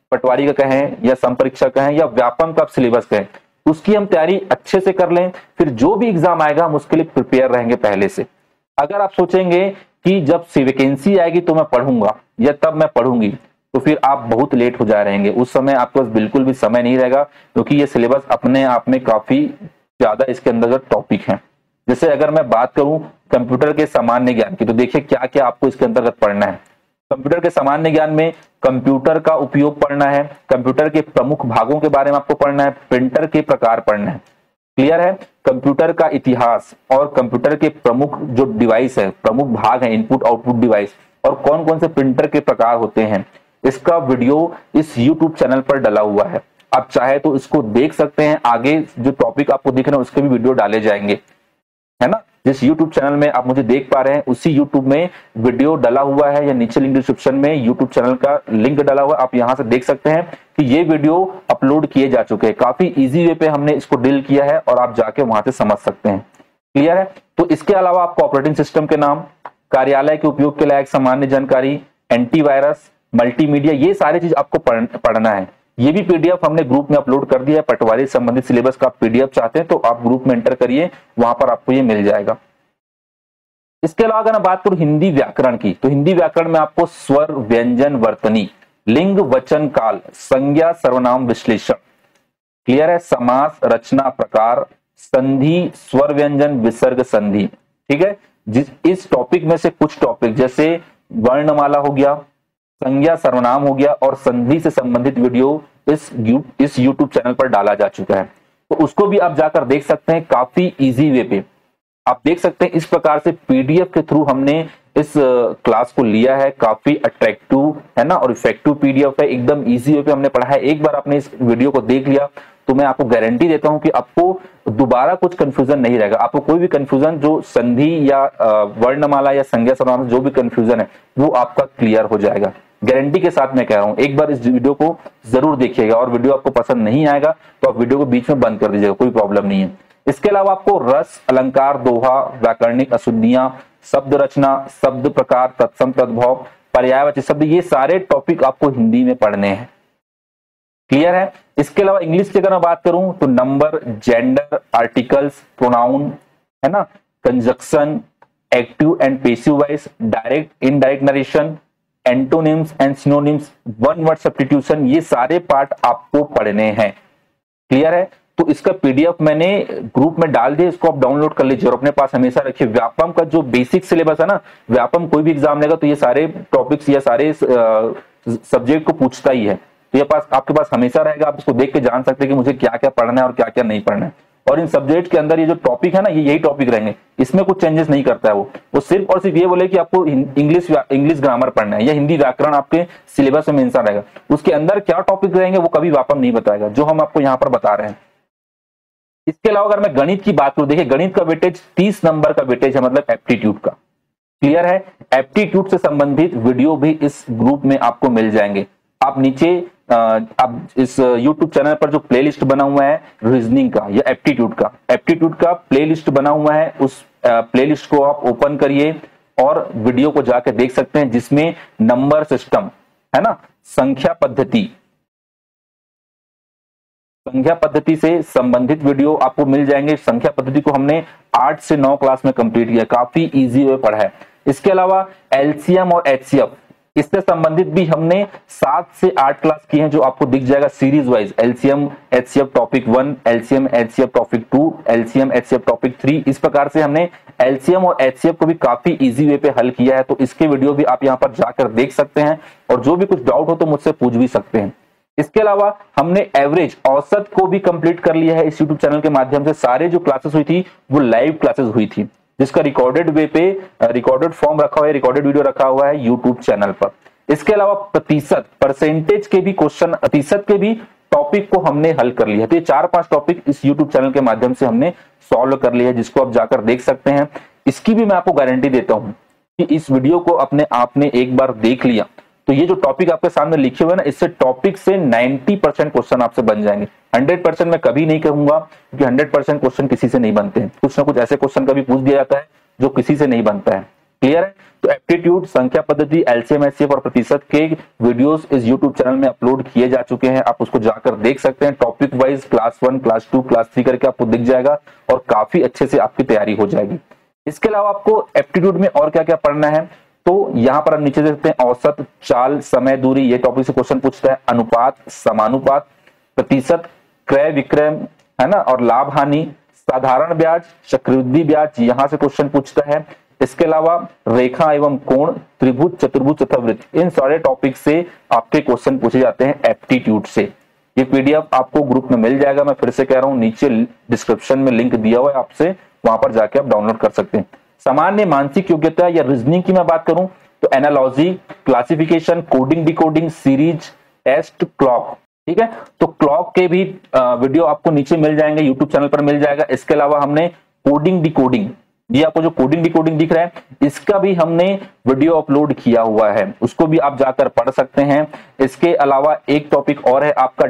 का कहें या संपरीक्षा कहें या व्यापम का सिलेबस कहें, उसकी हम तैयारी अच्छे से कर लें, फिर जो भी एग्जाम आएगा हम उसके लिए प्रिपेयर रहेंगे पहले से। अगर आप सोचेंगे कि जब वैकेंसी आएगी तो मैं पढ़ूंगा या तब मैं पढ़ूंगी, तो फिर आप बहुत लेट हो जा रहेंगे। उस समय आपके पास बिल्कुल भी समय नहीं रहेगा, क्योंकि ये सिलेबस अपने आप में काफी ज्यादा इसके अंदर टॉपिक है। जैसे अगर मैं बात करूं कंप्यूटर के सामान्य ज्ञान की, तो देखिए क्या क्या आपको इसके अंतर्गत पढ़ना है। कंप्यूटर के सामान्य ज्ञान में कंप्यूटर का उपयोग पढ़ना है, कंप्यूटर के प्रमुख भागों के बारे में आपको पढ़ना है, प्रिंटर के प्रकार पढ़ना है। क्लियर है? कंप्यूटर का इतिहास और कंप्यूटर के प्रमुख जो डिवाइस है, प्रमुख भाग है, इनपुट आउटपुट डिवाइस, और कौन कौन से प्रिंटर के प्रकार होते हैं, इसका वीडियो इस YouTube चैनल पर डला हुआ है। आप चाहे तो इसको देख सकते हैं, आगे जो टॉपिक आपको दिख रहे हैं उसके भी वीडियो डाले जाएंगे, है ना। जिस YouTube चैनल में आप मुझे देख पा रहे हैं, उसी YouTube में वीडियो डला हुआ है, या नीचे लिंक डिस्क्रिप्शन में YouTube चैनल का लिंक डाला हुआ है, आप यहां से देख सकते हैं कि ये वीडियो अपलोड किए जा चुके हैं। काफी इजी वे पे हमने इसको डील किया है, और आप जाके वहां से समझ सकते हैं। क्लियर है? तो इसके अलावा आपको ऑपरेटिंग सिस्टम के नाम, कार्यालय के उपयोग के लायक सामान्य जानकारी, एंटीवायरस, मल्टीमीडिया, ये सारी चीज आपको पढ़ना है। ये भी पीडीएफ हमने ग्रुप में अपलोड कर दिया है। पटवारी संबंधित सिलेबस का पीडीएफ चाहते हैं तो आप ग्रुप में एंटर करिए, वहां पर आपको ये मिल जाएगा। इसके अलावा अगर मैं बात करूं हिंदी व्याकरण की, तो हिंदी व्याकरण में आपको स्वर, व्यंजन, वर्तनी, लिंग, वचन, काल, संज्ञा, सर्वनाम, विश्लेषण, क्लियर है, समास, रचना, प्रकार, संधि, स्वर, व्यंजन, विसर्ग, संधि। ठीक है, इस टॉपिक में से कुछ टॉपिक जैसे वर्णमाला हो गया, संज्ञा, सर्वनाम हो गया, और संधि से संबंधित वीडियो इस YouTube चैनल पर डाला जा चुका है, तो उसको भी आप जाकर देख सकते हैं। काफी इजी वे पे आप देख सकते हैं। इस प्रकार से पीडीएफ के थ्रू हमने इस क्लास को लिया है, काफी अट्रैक्टिव है ना, और इफेक्टिव पीडीएफ है, एकदम इजी वे पे हमने पढ़ा है। एक बार आपने इस वीडियो को देख लिया तो मैं आपको गारंटी देता हूं कि आपको दोबारा कुछ कंफ्यूजन नहीं रहेगा। आपको कोई भी कंफ्यूजन जो संधि या वर्णमाला या संज्ञा सर्वनाम जो भी कंफ्यूजन है वो आपका क्लियर हो जाएगा, गारंटी के साथ मैं कह रहा हूं। एक बार इस वीडियो को जरूर देखिएगा, और वीडियो आपको पसंद नहीं आएगा तो आप वीडियो को बीच में बंद कर दीजिएगा, कोई प्रॉब्लम नहीं है। इसके अलावा आपको रस, अलंकार, दोहा, व्याकरणिक अशुद्धियां, शब्द रचना, शब्द प्रकार, तत्सम तद्भव, पर्यायवाची शब्द, ये सारे टॉपिक आपको हिंदी में पढ़ने हैं। क्लियर है? इसके अलावा इंग्लिश की अगर मैं बात करूं तो नंबर, जेंडर, आर्टिकल्स, प्रोनाउन, है ना, conjunction, active and passive voice, direct indirect narration, antonyms and synonyms, one word substitution, ये सारे पार्ट आपको पढ़ने हैं। क्लियर है? तो इसका पीडीएफ मैंने ग्रुप में डाल दिया, इसको आप डाउनलोड कर लीजिए और अपने पास हमेशा रखिए। व्यापम का जो बेसिक सिलेबस है ना, व्यापम कोई भी एग्जाम लेगा तो ये सारे टॉपिक्स या सारे सब्जेक्ट को पूछता ही है, तो ये आपके पास हमेशा रहेगा। आप इसको देख के जान सकते हैं कि मुझे क्या क्या पढ़ना है और क्या क्या नहीं पढ़ना है। और इन सब्जेक्ट के अंदर ये जो टॉपिक है ना, ये यही टॉपिक रहेंगे, इसमें कुछ चेंजेस नहीं करता है वो सिर्फ और सिर्फ ये बोले कि आपको इंग्लिश ग्रामर पढ़ना है या हिंदी व्याकरण आपके सिलेबस में मेंशन रहेगा। उसके अंदर क्या टॉपिक रहेंगे वो कभी व्यापम नहीं बताएगा, जो हम आपको यहाँ पर बता रहे हैं। इसके अलावा अगर मैं गणित की बात करूं, देखिए गणित का वेटेज 30 नंबर का वेटेज है, मतलब एप्टीट्यूड का। क्लियर है? एप्टीट्यूड से संबंधित वीडियो भी इस ग्रुप में आपको मिल जाएंगे। आप नीचे आप इस YouTube चैनल पर जो प्लेलिस्ट बना हुआ है रीजनिंग का या एप्टीट्यूड का प्लेलिस्ट बना हुआ है, उस प्लेलिस्ट को आप ओपन करिए और वीडियो को जाकर देख सकते हैं, जिसमें नंबर सिस्टम, है ना, संख्या पद्धति से संबंधित वीडियो आपको मिल जाएंगे। संख्या पद्धति को हमने 8 से 9 क्लास में कंप्लीट किया, काफी इजी वे पढ़ा है। इसके अलावा एलसीएम और एचसीएफ, इससे संबंधित भी हमने 7 से 8 क्लास की हैं, जो आपको दिख जाएगा series wise. LCM HCF topic 1, LCM HCF topic 2, LCM HCF topic 3, इस प्रकार से हमने एलसीएम और एचसीएफ को भी काफी इजी वे पे हल किया है। तो इसके वीडियो भी आप यहाँ पर जाकर देख सकते हैं, और जो भी कुछ डाउट हो तो मुझसे पूछ भी सकते हैं। इसके अलावा हमने एवरेज, औसत को भी कंप्लीट कर लिया है इस यूट्यूब चैनल के माध्यम से। सारे जो क्लासेस हुई थी वो लाइव क्लासेस हुई थी, जिसका रिकॉर्डेड वे पे रिकॉर्डेड फॉर्म रखा हुआ है, रिकॉर्डेड वीडियो रखा हुआ है यूट्यूब चैनल पर। इसके अलावा परसेंटेज के भी क्वेश्चन, प्रतिशत के भी टॉपिक को हमने हल कर लिया है। तो ये 4-5 टॉपिक इस यूट्यूब चैनल के माध्यम से हमने सॉल्व कर लिया है, जिसको आप जाकर देख सकते हैं। इसकी भी मैं आपको गारंटी देता हूं कि इस वीडियो को अपने आपने एक बार देख लिया तो ये जो टॉपिक आपके सामने लिखे हुए हैं ना, इससे टॉपिक से 90% क्वेश्चन आपसे बन जाएंगे। 100% मैं कभी नहीं कहूंगा, क्योंकि 100% क्वेश्चन किसी से नहीं बनते हैं। कुछ ना कुछ ऐसे क्वेश्चन कभी पूछ दिया जाता है जो किसी से नहीं बनता है। क्लियर है? तो एप्टीट्यूड, संख्या पद्धति, एलसीएम एचसीएफ और प्रतिशत के वीडियोस इस यूट्यूब चैनल में अपलोड किए जा चुके हैं। आप उसको जाकर देख सकते हैं। Topic wise class 1, class 2, class 3 करके आपको दिख जाएगा, और काफी अच्छे से आपकी तैयारी हो जाएगी। इसके अलावा आपको एप्टीट्यूड में और क्या क्या पढ़ना है, तो यहां पर हम नीचे देखते हैं औसत, चाल, समय, दूरी, ये टॉपिक से क्वेश्चन पूछता है। अनुपात, समानुपात, प्रतिशत, क्रय विक्रय, है ना, और लाभ हानि, साधारण ब्याज, चक्रवृद्धि ब्याज, यहां से क्वेश्चन पूछता है। इसके अलावा रेखा एवं कोण, त्रिभुज, चतुर्भुज तथा वृत्त, इन सारे टॉपिक से आपके क्वेश्चन पूछे जाते हैं एप्टीट्यूड से। ये पीडीएफ आपको ग्रुप में मिल जाएगा। मैं फिर से कह रहा हूं, नीचे डिस्क्रिप्शन में लिंक दिया हुआ है, आपसे वहां पर जाके आप डाउनलोड कर सकते हैं। सामान्य मानसिक योग्यता या रीजनिंग की मैं बात करूं तो analogy, classification, coding, decoding, series, test, clock, ठीक है। तो क्लॉक के भी वीडियो आपको नीचे मिल जाएंगे, यूट्यूब चैनल पर मिल जाएगा। इसके अलावा हमने कोडिंग डिकोडिंग, ये आपको जो कोडिंग डिकोडिंग दिख रहा है, इसका भी हमने वीडियो अपलोड किया हुआ है, उसको भी आप जाकर पढ़ सकते हैं। इसके अलावा एक टॉपिक और है आपका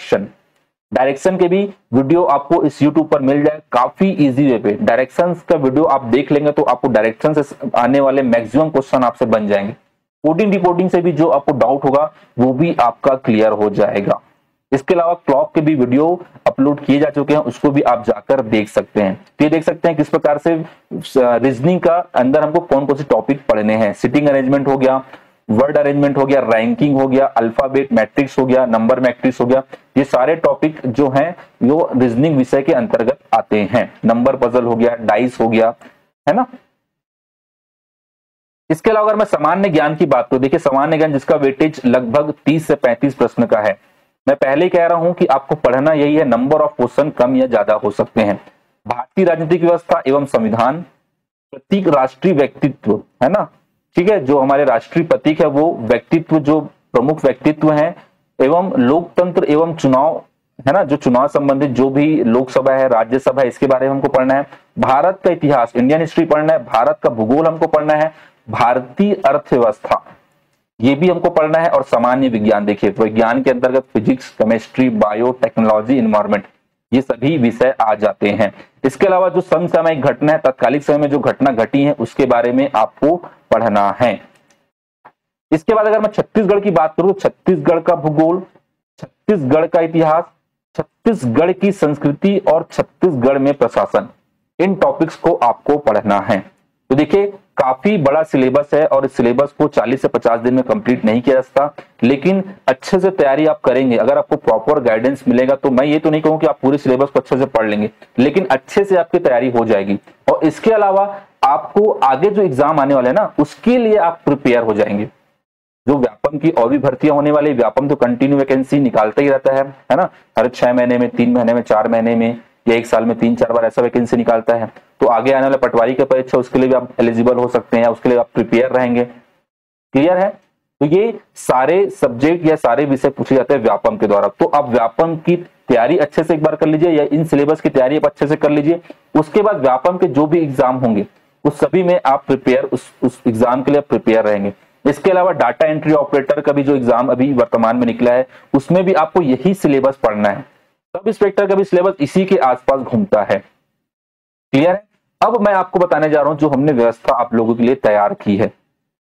डायरेक्शन के भी वीडियो आपको इस YouTube पर मिल जाए, काफी इजी वे पे। डायरेक्शंस का वीडियो आप देख लेंगे तो आपको डायरेक्शन से आने वाले मैक्सिमम क्वेश्चन आपसे बन जाएंगे। कोडिंग डिकोडिंग से भी जो आपको डाउट होगा वो भी आपका क्लियर हो जाएगा। इसके अलावा क्लॉक के भी वीडियो अपलोड किए जा चुके हैं, उसको भी आप जाकर देख सकते हैं। तो ये देख सकते हैं किस प्रकार से रीजनिंग का अंदर हमको कौन कौन से टॉपिक पढ़ने हैं। सिटिंग अरेंजमेंट हो गया, वर्ड अरेंजमेंट हो गया, रैंकिंग हो गया, अल्फाबेट मैट्रिक्स हो गया, नंबर मैट्रिक्स हो गया, ये सारे टॉपिक जो हैं वो रीजनिंग विषय के अंतर्गत आते हैं। नंबर पजल हो गया, डाइस हो गया, है ना। इसके अलावा अगर मैं सामान्य ज्ञान की बात करूं, देखिए सामान्य ज्ञान जिसका वेटेज लगभग 30 से 35 प्रश्न का है। मैं पहले ही कह रहा हूं कि आपको पढ़ना यही है, नंबर ऑफ क्वेश्चन कम या ज्यादा हो सकते हैं। भारतीय राजनीतिक व्यवस्था एवं संविधान, प्रतीक राष्ट्रीय व्यक्तित्व, है ना, ठीक है, जो हमारे राष्ट्रीय प्रतीक है वो व्यक्तित्व, जो प्रमुख व्यक्तित्व हैं, एवं लोकतंत्र एवं चुनाव है ना, जो चुनाव संबंधित जो भी लोकसभा है, राज्यसभा है, इसके बारे में हमको पढ़ना है। भारत का इतिहास, इंडियन हिस्ट्री पढ़ना है। भारत का भूगोल हमको पढ़ना है। भारतीय अर्थव्यवस्था ये भी हमको पढ़ना है। और सामान्य विज्ञान, देखिए विज्ञान के अंतर्गत physics, chemistry, bio technology, environment, ये सभी विषय आ जाते हैं। इसके अलावा जो समसामयिक घटना है, तत्कालिक समय में जो घटना घटी है, उसके बारे में आपको पढ़ना है। इसके बाद अगर मैं छत्तीसगढ़ की बात करूं, छत्तीसगढ़ का भूगोल, छत्तीसगढ़ का इतिहास, छत्तीसगढ़ की संस्कृति और छत्तीसगढ़ में प्रशासन, इन टॉपिक्स को आपको पढ़ना है। तो देखिए काफी बड़ा सिलेबस है और इस सिलेबस को 40 से 50 दिन में कंप्लीट नहीं किया जा सकता, लेकिन अच्छे से तैयारी आप करेंगे, अगर आपको प्रॉपर गाइडेंस मिलेगा तो मैं ये तो नहीं कहूं कि आप पूरे सिलेबस को अच्छे से पढ़ लेंगे, लेकिन अच्छे से आपकी तैयारी हो जाएगी। और इसके अलावा आपको आगे जो एग्जाम आने वाले हैं ना, उसके लिए आप प्रिपेयर हो जाएंगे। जो व्यापम की और भी भर्तियां होने वाली, व्यापम तो कंटिन्यू वैकेंसी निकालता ही रहता है ना, हर 6 महीने में, 3 महीने में, 4 महीने में या 1 साल में 3-4 बार ऐसा वैकेंसी निकालता है। तो आगे आने वाले पटवारी की परीक्षा, उसके लिए भी आप एलिजिबल हो सकते हैं, उसके लिए आप प्रिपेयर रहेंगे। क्लियर है? तो ये सारे सब्जेक्ट या सारे विषय पूछे जाते हैं व्यापम के द्वारा। तो आप व्यापम की तैयारी अच्छे से एक बार कर लीजिए, या इन सिलेबस की तैयारी आप अच्छे से कर लीजिए। उसके बाद व्यापम के जो भी एग्जाम होंगे उस सभी में आप प्रिपेयर, उस एग्जाम के लिए प्रिपेयर रहेंगे। इसके अलावा डाटा एंट्री ऑपरेटर का भी जो एग्जाम अभी वर्तमान में निकला है, उसमें भी आपको यही सिलेबस पढ़ना है। सब इंस्पेक्टर का भी सिलेबस इसी के आसपास घूमता है। क्लियर है? अब मैं आपको बताने जा रहा हूं जो हमने व्यवस्था आप लोगों के लिए तैयार की है,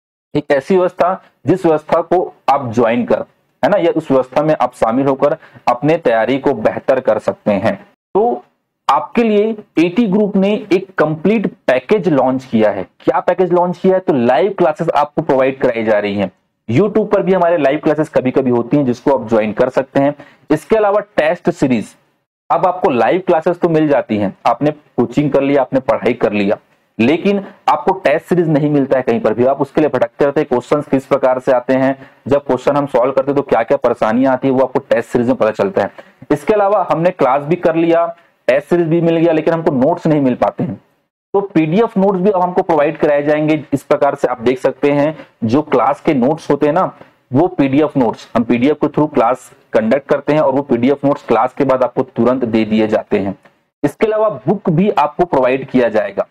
एक ऐसी व्यवस्था जिस व्यवस्था को आप ज्वाइन कर, है ना, या उस व्यवस्था में आप शामिल होकर अपने तैयारी को बेहतर कर सकते हैं। तो आपके लिए एटी ग्रुप ने एक कंप्लीट पैकेज लॉन्च किया है। क्या पैकेज लॉन्च किया है? तो लाइव क्लासेस आपको प्रोवाइड कराई जा रही हैं। यूट्यूब पर भी हमारे लाइव क्लासेस कभी कभी होती हैं, जिसको आप ज्वाइन कर सकते हैं। इसके अलावा टेस्ट सीरीज, अब आपको लाइव क्लासेस तो मिल जाती हैं, आपने कोचिंग कर लिया, आपने पढ़ाई कर लिया, लेकिन आपको टेस्ट सीरीज नहीं मिलता है कहीं पर भी। आप उसके लिए भटकते रहते हैं, क्वेश्चंस किस प्रकार से आते हैं, जब क्वेश्चन हम सॉल्व करते हैं तो क्या क्या परेशानियां आती है, वो आपको टेस्ट सीरीज में पता चलता है। इसके अलावा हमने क्लास भी कर लिया, टेस्ट सीरीज भी मिल गया, लेकिन हमको नोट्स नहीं मिल पाते हैं। तो पीडीएफ नोट्स भी अब हमको प्रोवाइड कराए जाएंगे। इस प्रकार से आप देख सकते हैं, जो क्लास के नोट्स होते हैं ना, वो पीडीएफ नोट्स हम पीडीएफ के थ्रू क्लास कंडक्ट करते हैं और वो पीडीएफ नोट्स क्लास के बाद आपको तुरंत दे दिए जाते हैं। इसके अलावा बुक भी आपको प्रोवाइड किया जाएगा।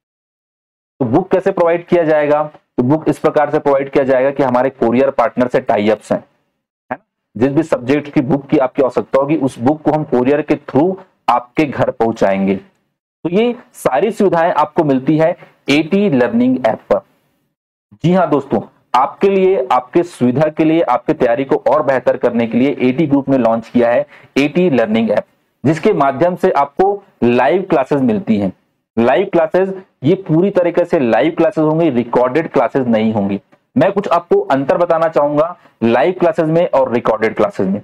तो बुक कैसे प्रोवाइड किया जाएगा? तो बुक इस प्रकार से प्रोवाइड किया जाएगा कि हमारे कोरियर पार्टनर से टाई अप्स हैं, है ना। जिस भी सब्जेक्ट की बुक की आपकी आवश्यकता होगी, उस बुक को हम कोरियर के थ्रू आपके घर पहुंचाएंगे। तो ये सारी सुविधाएं आपको मिलती है एटी लर्निंग ऐप पर। जी हाँ दोस्तों, आपके लिए, आपके सुविधा के लिए, आपकी तैयारी को और बेहतर करने के लिए एटी ग्रुप ने लॉन्च किया है एटी लर्निंग ऐप, जिसके माध्यम से आपको लाइव क्लासेस मिलती हैं। लाइव क्लासेस ये पूरी तरीके से लाइव क्लासेस होंगी, रिकॉर्डेड क्लासेस नहीं होंगी। मैं कुछ आपको अंतर बताना चाहूंगा लाइव क्लासेस में और रिकॉर्डेड क्लासेस में।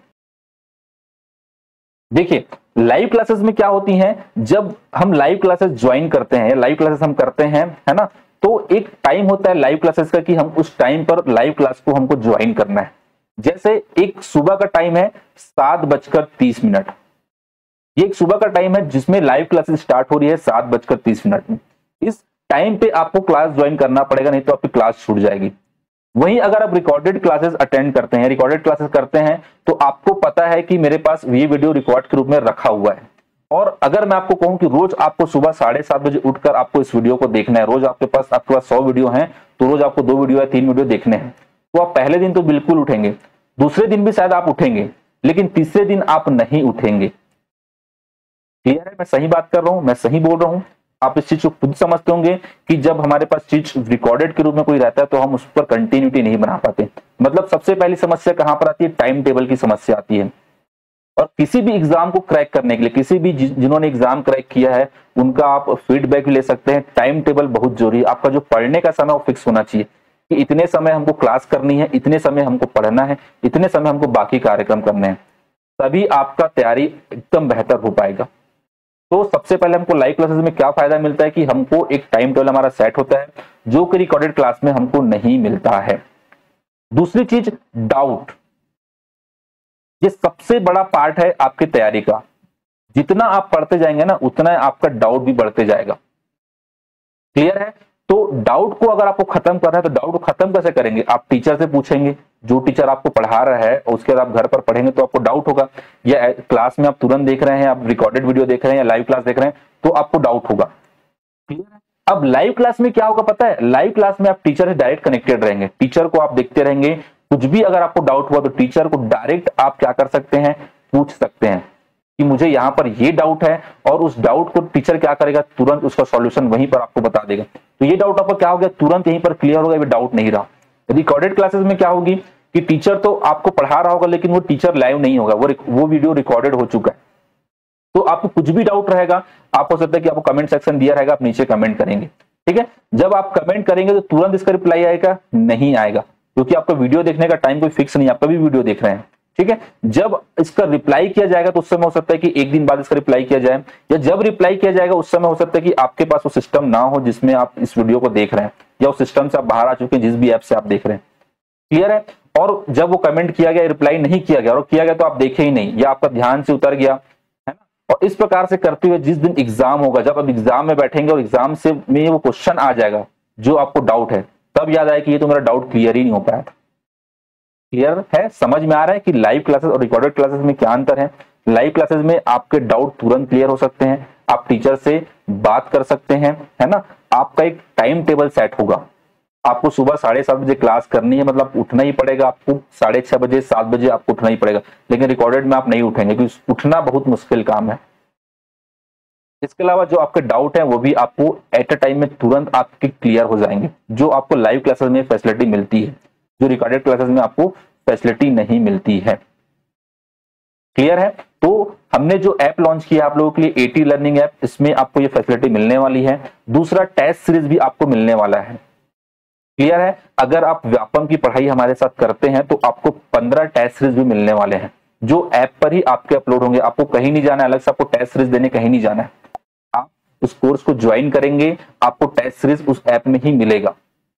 देखिए लाइव क्लासेस में क्या होती हैं, जब हम लाइव क्लासेस ज्वाइन करते हैं, लाइव क्लासेस हम करते हैं, है ना, तो एक टाइम होता है लाइव क्लासेस का कि हम उस टाइम पर लाइव क्लास को हमको ज्वाइन करना है। जैसे एक सुबह का टाइम है 7:30, ये एक सुबह का टाइम है जिसमें लाइव क्लासेस स्टार्ट हो रही है 7:30 में। इस टाइम पे आपको क्लास ज्वाइन करना पड़ेगा, नहीं तो आपकी क्लास छूट जाएगी। वहीं अगर आप रिकॉर्डेड क्लासेस अटेंड करते हैं, रिकॉर्डेड क्लासेस करते हैं, तो आपको पता है कि मेरे पास ये वीडियो रिकॉर्ड के रूप में रखा हुआ है। और अगर मैं आपको कहूं कि रोज आपको सुबह 7:30 बजे उठकर आपको इस वीडियो को देखना है, रोज आपके पास 100 वीडियो हैं, तो रोज आपको 2 वीडियो या 3 वीडियो देखने हैं, तो आप पहले दिन तो बिल्कुल उठेंगे, दूसरे दिन भी शायद आप उठेंगे, लेकिन तीसरे दिन आप नहीं उठेंगे। क्लियर है? मैं सही बात कर रहा हूं, मैं सही बोल रहा हूं? आप इस चीज को खुद समझते होंगे कि जब हमारे पास चीज रिकॉर्डेड के रूप में कोई रहता है तो हम उस पर कंटिन्यूटी नहीं बना पाते। मतलब सबसे पहली समस्या कहां पर आती है? टाइम टेबल की समस्या आती है। और किसी भी एग्जाम को क्रैक करने के लिए, किसी भी जिन्होंने एग्जाम क्रैक किया है, उनका आप फीडबैक भी ले सकते हैं। टाइम टेबल बहुत जरूरी है। आपका जो पढ़ने का समय वो फिक्स होना चाहिए कि इतने समय हमको क्लास करनी है, इतने समय हमको पढ़ना है, इतने समय हमको बाकी कार्यक्रम करने हैं, तभी आपका तैयारी एकदम बेहतर हो पाएगा। तो सबसे पहले हमको लाइव क्लासेस में क्या फायदा मिलता है कि हमको एक टाइम टेबल हमारा सेट होता है, जो कि रिकॉर्डेड क्लास में हमको नहीं मिलता है। दूसरी चीज, डाउट। ये सबसे बड़ा पार्ट है आपकी तैयारी का। जितना आप पढ़ते जाएंगे ना, उतना आपका डाउट भी बढ़ते जाएगा। क्लियर है? तो डाउट को अगर आपको खत्म करना है, तो डाउट को खत्म कैसे करेंगे? आप टीचर से पूछेंगे, जो टीचर आपको पढ़ा रहा है उसके बाद आप घर पर पढ़ेंगे तो आपको डाउट होगा, या क्लास में आप तुरंत देख रहे हैं, आप रिकॉर्डेड वीडियो देख रहे हैं या लाइव क्लास देख रहे हैं तो आपको डाउट होगा। क्लियर है? अब लाइव क्लास में क्या होगा पता है, लाइव क्लास में आप टीचर से डायरेक्ट कनेक्टेड रहेंगे, टीचर को आप देखते रहेंगे, कुछ भी अगर आपको डाउट हुआ तो टीचर को डायरेक्ट आप क्या कर सकते हैं, पूछ सकते हैं कि मुझे यहां पर ये डाउट है, और उस डाउट को टीचर क्या करेगा, तुरंत उसका सॉल्यूशन वहीं पर आपको बता देगा। तो ये डाउट आपका क्या हो गया, तुरंत यहीं पर क्लियर होगा, ये डाउट नहीं रहा। रिकॉर्डेड क्लासेस में क्या होगी कि टीचर तो आपको पढ़ा रहा होगा लेकिन वो टीचर लाइव नहीं होगा, वो वीडियो रिकॉर्डेड हो चुका है। तो आपको कुछ भी डाउट रहेगा, आप हो सकता है कि आपको कमेंट सेक्शन दिया रहेगा, आप नीचे कमेंट करेंगे, ठीक है। जब आप कमेंट करेंगे तो तुरंत इसका रिप्लाई आएगा, नहीं आएगा, क्योंकि आपका वीडियो देखने का टाइम कोई फिक्स नहीं, आप कभी वीडियो देख रहे हैं, ठीक है। जब इसका रिप्लाई किया जाएगा तो उस समय हो सकता है कि एक दिन बाद इसका रिप्लाई किया जाए, या जब रिप्लाई किया जाएगा उस समय हो सकता है कि आपके पास वो सिस्टम ना हो जिसमें आप इस वीडियो को देख रहे हैं, या उस सिस्टम से आप बाहर आ चुके हैं जिस भी ऐप से आप देख रहे हैं। क्लियर है? और जब वो कमेंट किया गया, रिप्लाई नहीं किया गया, और किया गया तो आप देखे ही नहीं, या आपका ध्यान से उतर गया, है ना। और इस प्रकार से करते हुए जिस दिन एग्जाम होगा, जब आप एग्जाम में बैठेंगे और एग्जाम से में वो क्वेश्चन आ जाएगा जो आपको डाउट है, तब याद आए कि ये तो मेरा डाउट क्लियर ही नहीं हो पाया था। क्लियर है? समझ में आ रहा है कि लाइव क्लासेस और रिकॉर्डेड क्लासेस में क्या अंतर है। लाइव क्लासेस में आपके डाउट तुरंत क्लियर हो सकते हैं, आप टीचर से बात कर सकते हैं, है ना। आपका एक टाइम टेबल सेट होगा, आपको सुबह 7:30 बजे क्लास करनी है, मतलब उठना ही पड़ेगा आपको, 6:30 बजे 7 बजे आपको उठना ही पड़ेगा। लेकिन रिकॉर्डेड में आप नहीं उठेंगे क्योंकि उठना बहुत मुश्किल काम है। इसके अलावा जो आपके डाउट है वो भी आपको एट अ टाइम में तुरंत आपके क्लियर हो जाएंगे, जो आपको लाइव क्लासेस में फैसिलिटी मिलती है, जो रिकॉर्डेड क्लासेस में आपको फैसिलिटी नहीं मिलती है। क्लियर है? तो हमने जो ऐप लॉन्च किया आप लोगों के लिए, एटी लर्निंग ऐप, इसमें आपको ये फैसिलिटी मिलने वाली है। दूसरा, टेस्ट सीरीज भी आपको मिलने वाला है। क्लियर है? अगर आप व्यापम की पढ़ाई हमारे साथ करते हैं तो आपको 15 टेस्ट सीरीज भी मिलने वाले हैं, जो ऐप पर ही आपके अपलोड होंगे। आपको कहीं नहीं जाना है, अलग से आपको टेस्ट सीरीज देने कहीं नहीं जाना है। आप उस कोर्स को ज्वाइन करेंगे, आपको टेस्ट सीरीज उस ऐप में ही मिलेगा।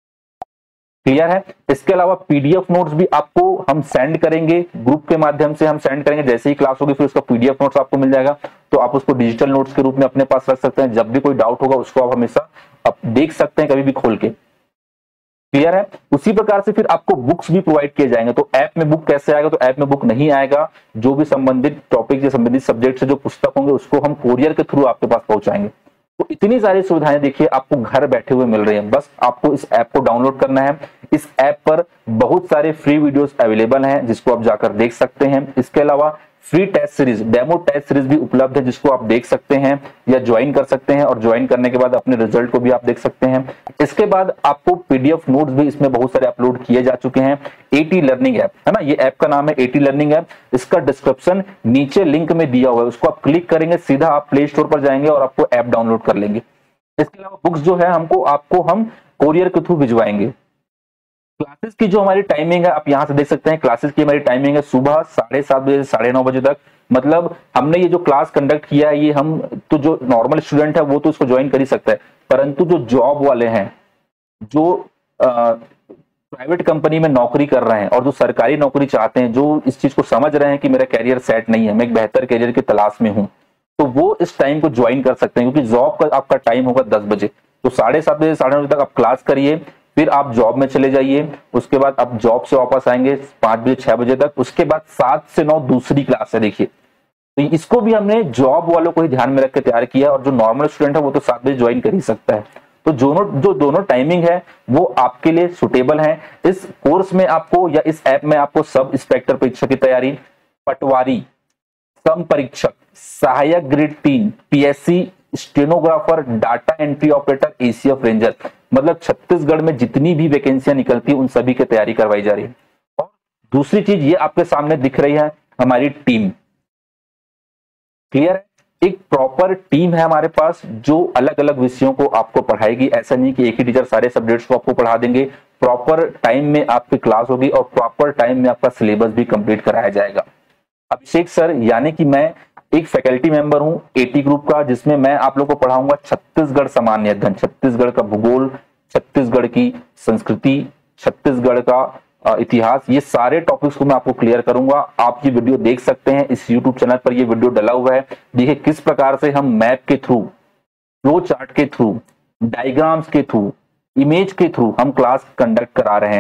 क्लियर है? इसके अलावा पीडीएफ नोट्स भी आपको हम सेंड करेंगे, ग्रुप के माध्यम से हम सेंड करेंगे। जैसे ही क्लास होगी फिर उसका पीडीएफ नोट्स आपको मिल जाएगा, तो आप उसको डिजिटल नोट्स के रूप में अपने पास रख सकते हैं। जब भी कोई डाउट होगा उसको आप हमेशा आप देख सकते हैं, कभी भी खोल के। क्लियर है? उसी प्रकार से फिर आपको बुक्स भी प्रोवाइड किए जाएंगे। तो ऐप में बुक कैसे आएगा, तो ऐप में बुक नहीं आएगा, जो भी संबंधित टॉपिक से संबंधित सब्जेक्ट से जो पुस्तक होंगे उसको हम कोरियर के थ्रू आपके पास पहुंचाएंगे। तो इतनी सारी सुविधाएं देखिए आपको घर बैठे हुए मिल रही हैं, बस आपको इस ऐप को डाउनलोड करना है। इस ऐप पर बहुत सारे फ्री वीडियोस अवेलेबल हैं जिसको आप जाकर देख सकते हैं। इसके अलावा free test series, demo test series भी उपलब्ध है जिसको आप देख सकते हैं या ज्वाइन कर सकते हैं, और ज्वाइन करने के बाद अपने रिजल्ट को भी आप देख सकते हैं। इसके बाद आपको पीडीएफ नोट्स भी इसमें बहुत सारे अपलोड किए जा चुके हैं। एटी लर्निंग ऐप है ना, ये ऐप का नाम है एटी लर्निंग ऐप। इसका डिस्क्रिप्शन नीचे लिंक में दिया हुआ है, उसको आप क्लिक करेंगे, सीधा आप प्ले स्टोर पर जाएंगे और आपको ऐप डाउनलोड कर लेंगे। इसके अलावा बुक्स जो है आपको हम कोरियर के थ्रू भिजवाएंगे। क्लासेस की जो हमारी टाइमिंग है आप यहां से देख सकते हैं। क्लासेस की हमारी टाइमिंग है सुबह 7:30 बजे से 9:30 बजे तक। मतलब हमने ये जो क्लास कंडक्ट किया है, ये हम तो जो नॉर्मल स्टूडेंट है वो तो इसको ज्वाइन कर ही सकता है, परंतु जो जॉब वाले हैं, जो प्राइवेट कंपनी में नौकरी कर रहे हैं और जो सरकारी नौकरी चाहते हैं, जो इस चीज को समझ रहे हैं कि मेरा कैरियर सेट नहीं है, मैं एक बेहतर कैरियर की तलाश में हूं, तो वो इस टाइम को ज्वाइन कर सकते हैं। क्योंकि जॉब का आपका टाइम होगा 10 बजे, तो 7:30 बजे से 9:30 बजे तक आप क्लास करिए, फिर आप जॉब में चले जाइए। उसके बाद आप जॉब से वापस आएंगे 5 बजे 6 बजे तक। उसके बाद 7 से 9 दूसरी क्लास है। देखिए, तो इसको भी हमने जॉब वालों को ही ध्यान में रख के तैयार किया, और जो नॉर्मल स्टूडेंट है वो तो 7 बजे ज्वाइन कर ही सकता है। तो जो दोनों टाइमिंग है वो आपके लिए सुटेबल है। इस कोर्स में आपको या इस ऐप में आपको सब इंस्पेक्टर परीक्षा की तैयारी, पटवारी, सम परीक्षक, सहायक grade 3, PSC, stenographer, data entry operator, ACF ranger, मतलब छत्तीसगढ़ में जितनी भी वैकेंसियां निकलती है उन सभी की तैयारी करवाई जा रही है। और दूसरी चीज ये आपके सामने दिख रही है हमारी टीम। क्लियर है? एक प्रॉपर टीम है हमारे पास जो अलग अलग विषयों को आपको पढ़ाएगी। ऐसा नहीं कि एक ही टीचर सारे सब्जेक्ट्स को आपको पढ़ा देंगे। प्रॉपर टाइम में आपकी क्लास होगी और प्रॉपर टाइम में आपका सिलेबस भी कंप्लीट कराया जाएगा। अभिषेक सर यानी कि मैं एक फैकल्टी मेंबर हूं एटी ग्रुप का, जिसमें मैं आप लोग को पढ़ाऊंगा छत्तीसगढ़ सामान्य अध्ययन, छत्तीसगढ़ का भूगोल, छत्तीसगढ़ की संस्कृति, छत्तीसगढ़ का इतिहास, ये सारे टॉपिक्स को मैं आपको क्लियर करूंगा। आप ये वीडियो देख सकते हैं, इस यूट्यूब चैनल पर ये वीडियो डला हुआ है। देखिए किस प्रकार से हम मैप के थ्रू, फ्लो चार्ट के थ्रू, डायग्राम्स के थ्रू, इमेज के थ्रू हम क्लास कंडक्ट करा रहे हैं।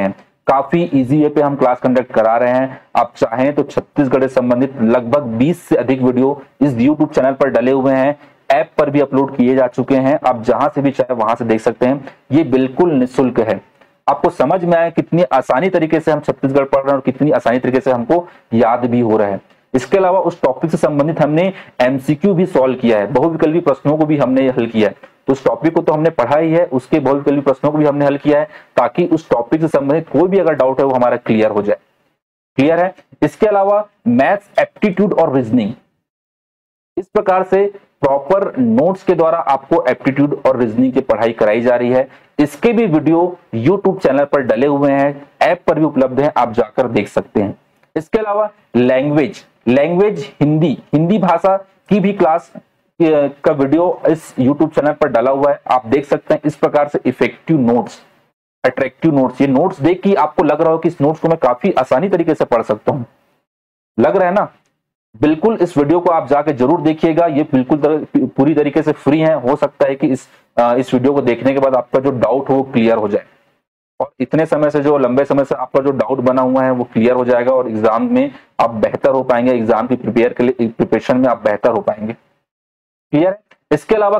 काफी इजी वे पे हम क्लास कंडक्ट करा रहे हैं। आप चाहें तो छत्तीसगढ़ से संबंधित लगभग 20 से अधिक वीडियो इस यूट्यूब चैनल पर डले हुए हैं, ऐप पर भी अपलोड किए जा चुके हैं। आप जहां से भी चाहे वहां से देख सकते हैं। ये बिल्कुल निःशुल्क है। आपको समझ में आए कितनी आसानी तरीके से हम छत्तीसगढ़ पढ़ रहे हैं और कितनी आसानी तरीके से हमको याद भी हो रहा है। इसके अलावा उस टॉपिक से संबंधित हमने एमसीक्यू भी सॉल्व किया है, बहुविकल्पी प्रश्नों को भी हमने हल किया है। तो उस टॉपिक को तो हमने पढ़ा ही है, उसके बहुविकल्पी प्रश्नों को भी हमने हल किया है, ताकि उस टॉपिक से संबंधित कोई भी अगर डाउट है वो हमारा क्लियर हो जाए। क्लियर है। इसके अलावा मैथ्स एप्टीट्यूड और रीजनिंग, इस प्रकार से प्रॉपर नोट्स के द्वारा आपको एप्टीट्यूड और रीजनिंग की पढ़ाई कराई जा रही है। इसके भी वीडियो यूट्यूब चैनल पर डले हुए हैं, ऐप पर भी उपलब्ध है, आप जाकर देख सकते हैं। इसके अलावा लैंग्वेज हिंदी भाषा की भी क्लास का वीडियो इस यूट्यूब चैनल पर डाला हुआ है, आप देख सकते हैं। इस प्रकार से इफेक्टिव नोट्स, अट्रैक्टिव नोट्स, ये नोट्स देख के आपको लग रहा हो कि इस नोट्स को मैं काफी आसानी तरीके से पढ़ सकता हूं, लग रहा है ना। बिल्कुल इस वीडियो को आप जाके जरूर देखिएगा, ये बिल्कुल पूरी तरीके से फ्री है। हो सकता है कि इस वीडियो को देखने के बाद आपका जो डाउट हो वो क्लियर हो जाए, और इतने समय से जो लंबे समय से आपका जो डाउट बना हुआ है वो क्लियर हो जाएगा, और एग्जाम में आप बेहतर हो पाएंगे, एग्जाम की प्रिपरेशन में आप बेहतर हो पाएंगे। क्लियर है। इसके अलावा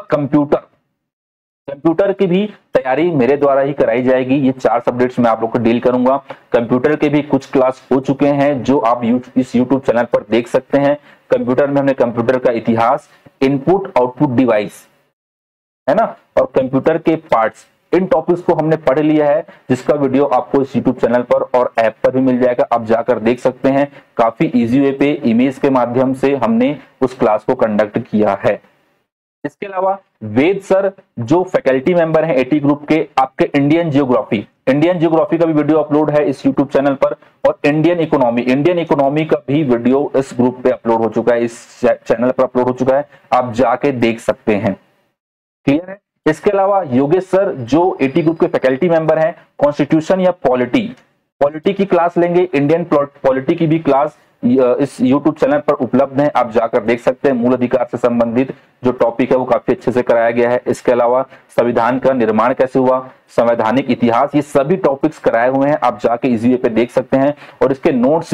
कंप्यूटर की भी तैयारी मेरे द्वारा ही कराई जाएगी। ये 4 सब्जेक्ट्स में आप लोग को डील करूंगा। कंप्यूटर के भी कुछ क्लास हो चुके हैं जो आप इस यूट्यूब चैनल पर देख सकते हैं। कंप्यूटर में हमने कंप्यूटर का इतिहास, इनपुट आउटपुट डिवाइस, है ना, और कंप्यूटर के पार्ट्स, इन टॉपिक्स को हमने पढ़ लिया है, जिसका वीडियो आपको इस यूट्यूब चैनल पर और ऐप पर भी मिल जाएगा, आप जाकर देख सकते हैं। काफी इजी वे पे इमेज के माध्यम से हमने उस क्लास को कंडक्ट किया है। इसके अलावा वेद सर जो फैकल्टी मेंबर हैं एटी ग्रुप के, आपके इंडियन जियोग्राफी का भी वीडियो अपलोड है इस यूट्यूब चैनल पर, और इंडियन इकोनॉमी का भी वीडियो इस ग्रुप पे अपलोड हो चुका है, इस चैनल पर अपलोड हो चुका है, आप जाके देख सकते हैं। क्लियर है। इसके अलावा योगेश सर जो एटी ग्रुप के फैकल्टी मेंबर हैं, कॉन्स्टिट्यूशन या पॉलिटी की क्लास लेंगे, इंडियन पॉलिटी की भी क्लास इस YouTube चैनल पर उपलब्ध है, आप जाकर देख सकते हैं। मूल अधिकार से संबंधित जो टॉपिक है वो काफी अच्छे से कराया गया है। इसके अलावा संविधान का निर्माण कैसे हुआ, संवैधानिक इतिहास, ये सभी टॉपिक्स कराए हुए हैं, आप जाके इजी वे पे देख सकते हैं। और इसके नोट्स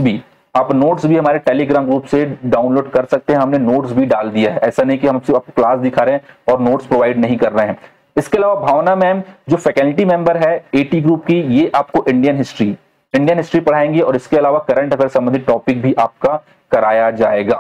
भी हमारे टेलीग्राम ग्रुप से डाउनलोड कर सकते हैं। हमने नोट्स भी डाल दिया है, ऐसा नहीं कि हम सिर्फ आपको क्लास दिखा रहे हैं और नोट्स प्रोवाइड नहीं कर रहे हैं। इसके अलावा भावना मैम जो फैकल्टी मेंबर है एटी ग्रुप की, ये आपको इंडियन हिस्ट्री पढ़ाएंगे, और इसके अलावा करंट अफेयर संबंधित टॉपिक भी आपका कराया जाएगा।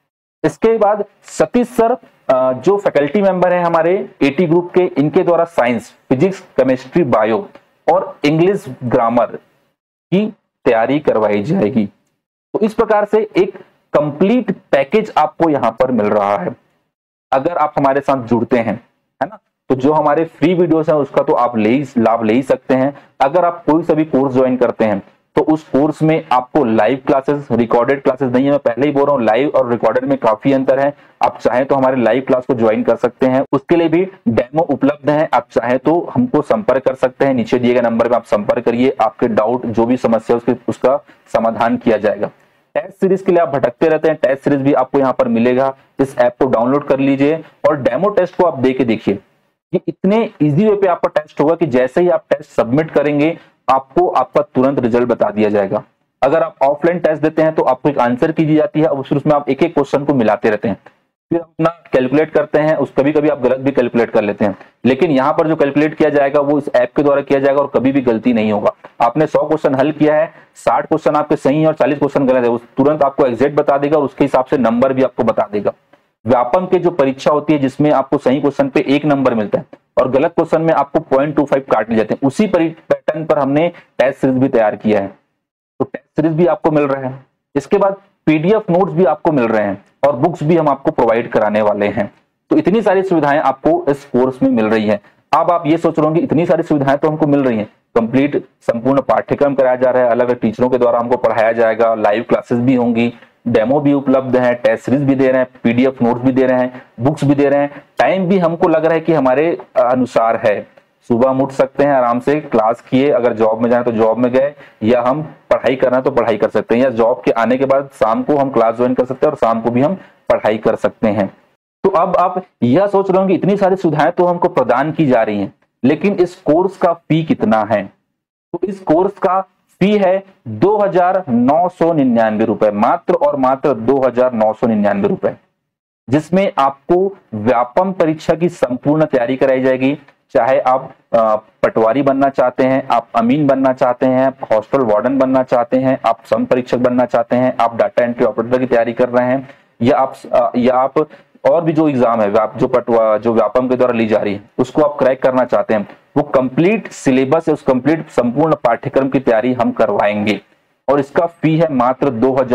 इसके बाद सतीश सर जो फैकल्टी मेंबर हैं हमारे एटी ग्रुप के, इनके द्वारा साइंस, फिजिक्स, केमिस्ट्री, बायो और इंग्लिश ग्रामर की तैयारी करवाई जाएगी। तो इस प्रकार से एक कंप्लीट पैकेज आपको यहां पर मिल रहा है अगर आप हमारे साथ जुड़ते हैं, है ना। तो जो हमारे फ्री वीडियोस हैं उसका तो आप लाभ ले ही सकते हैं। अगर आप कोई सा भी कोर्स ज्वाइन करते हैं तो उस कोर्स में आपको लाइव क्लासेस, रिकॉर्डेड क्लासेस नहीं है, मैं पहले ही बोल रहा हूँ, लाइव और रिकॉर्डेड में काफी अंतर है। आप चाहें तो हमारे लाइव क्लास को ज्वाइन कर सकते हैं, उसके लिए भी डेमो उपलब्ध है। आप चाहें तो हमको संपर्क कर सकते हैं, नीचे दिए गए नंबर पर आप संपर्क करिए, आपके डाउट जो भी समस्या उसका समाधान किया जाएगा। टेस्ट सीरीज के लिए आप भटकते रहते हैं, टेस्ट सीरीज भी आपको यहाँ पर मिलेगा, इस ऐप को डाउनलोड कर लीजिए और डेमो टेस्ट को आप दे के देखिए। ये इतने इजी वे पे आपका टेस्ट होगा कि जैसे ही आप टेस्ट सबमिट करेंगे आपको आपका तुरंत रिजल्ट बता दिया जाएगा। अगर आप ऑफलाइन टेस्ट देते हैं तो आपको एक आंसर की दी जाती है, अब उसमें आप एक एक क्वेश्चन को मिलाते रहते हैं, फिर अपना कैलकुलेट करते हैं, उस कभी कभी आप गलत भी कैलकुलेट कर लेते हैं, लेकिन यहाँ पर जो कैलकुलेट किया जाएगा वो इस ऐप के द्वारा किया जाएगा और कभी भी गलती नहीं होगा। आपने 100 क्वेश्चन हल किया है, 60 क्वेश्चन आपके सही है और 40 क्वेश्चन गलत है, वो तुरंत आपको एग्जैक्ट बता देगा और उसके हिसाब से नंबर भी आपको बता देगा। व्यापम की जो परीक्षा होती है जिसमें आपको सही क्वेश्चन पे 1 नंबर मिलता है और गलत क्वेश्चन में आपको 0.25 काट लिए जाते हैं, उसी पैटर्न पर हमने टेस्ट सीरीज भी तैयार किया है, तो टेस्ट सीरीज भी आपको मिल रहे हैं। इसके बाद पीडीएफ नोट्स भी आपको मिल रहे हैं और बुक्स भी हम आपको प्रोवाइड कराने वाले हैं। तो इतनी सारी सुविधाएं आपको इस कोर्स में मिल रही है। अब आप ये सोच रहे होंगे इतनी सारी सुविधाएं तो हमको मिल रही हैं, कंप्लीट संपूर्ण पाठ्यक्रम कराया जा रहा है, अलग अलग टीचरों के द्वारा हमको पढ़ाया जाएगा, लाइव क्लासेस भी होंगी, डेमो भी उपलब्ध है, टेस्ट सीरीज भी दे रहे हैं, पीडीएफ नोट्स भी दे रहे हैं, बुक्स भी दे रहे हैं। टाइम भी हमको लग रहा है कि हमारे अनुसार है, सुबह हम उठ सकते हैं आराम से, क्लास किए, अगर जॉब में जाए तो जॉब में गए, या हम पढ़ाई करना है तो पढ़ाई कर सकते हैं, या जॉब के आने के बाद शाम को हम क्लास ज्वाइन कर सकते हैं और शाम को भी हम पढ़ाई कर सकते हैं। तो अब आप यह सोच रहे होंगे इतनी सारी सुविधाएं तो हमको प्रदान की जा रही हैं, लेकिन इस कोर्स का फी कितना है? तो इस कोर्स का फी है 2,999 रुपए, मात्र और मात्र 2,999 रुपए, जिसमें आपको व्यापम परीक्षा की संपूर्ण तैयारी कराई जाएगी। चाहे आप पटवारी बनना चाहते हैं, आप अमीन बनना चाहते हैं, आप हॉस्टल वार्डन बनना चाहते हैं, आप सम परीक्षक बनना चाहते हैं, आप डाटा एंट्री ऑपरेटर की तैयारी कर रहे हैं, या आप और भी जो एग्जाम है जो व्यापम के द्वारा ली जा रही है उसको आप क्रैक करना चाहते हैं, वो कंप्लीट सिलेबस है, उस कंप्लीट संपूर्ण पाठ्यक्रम की तैयारी हम करवाएंगे। और इसका फी है मात्र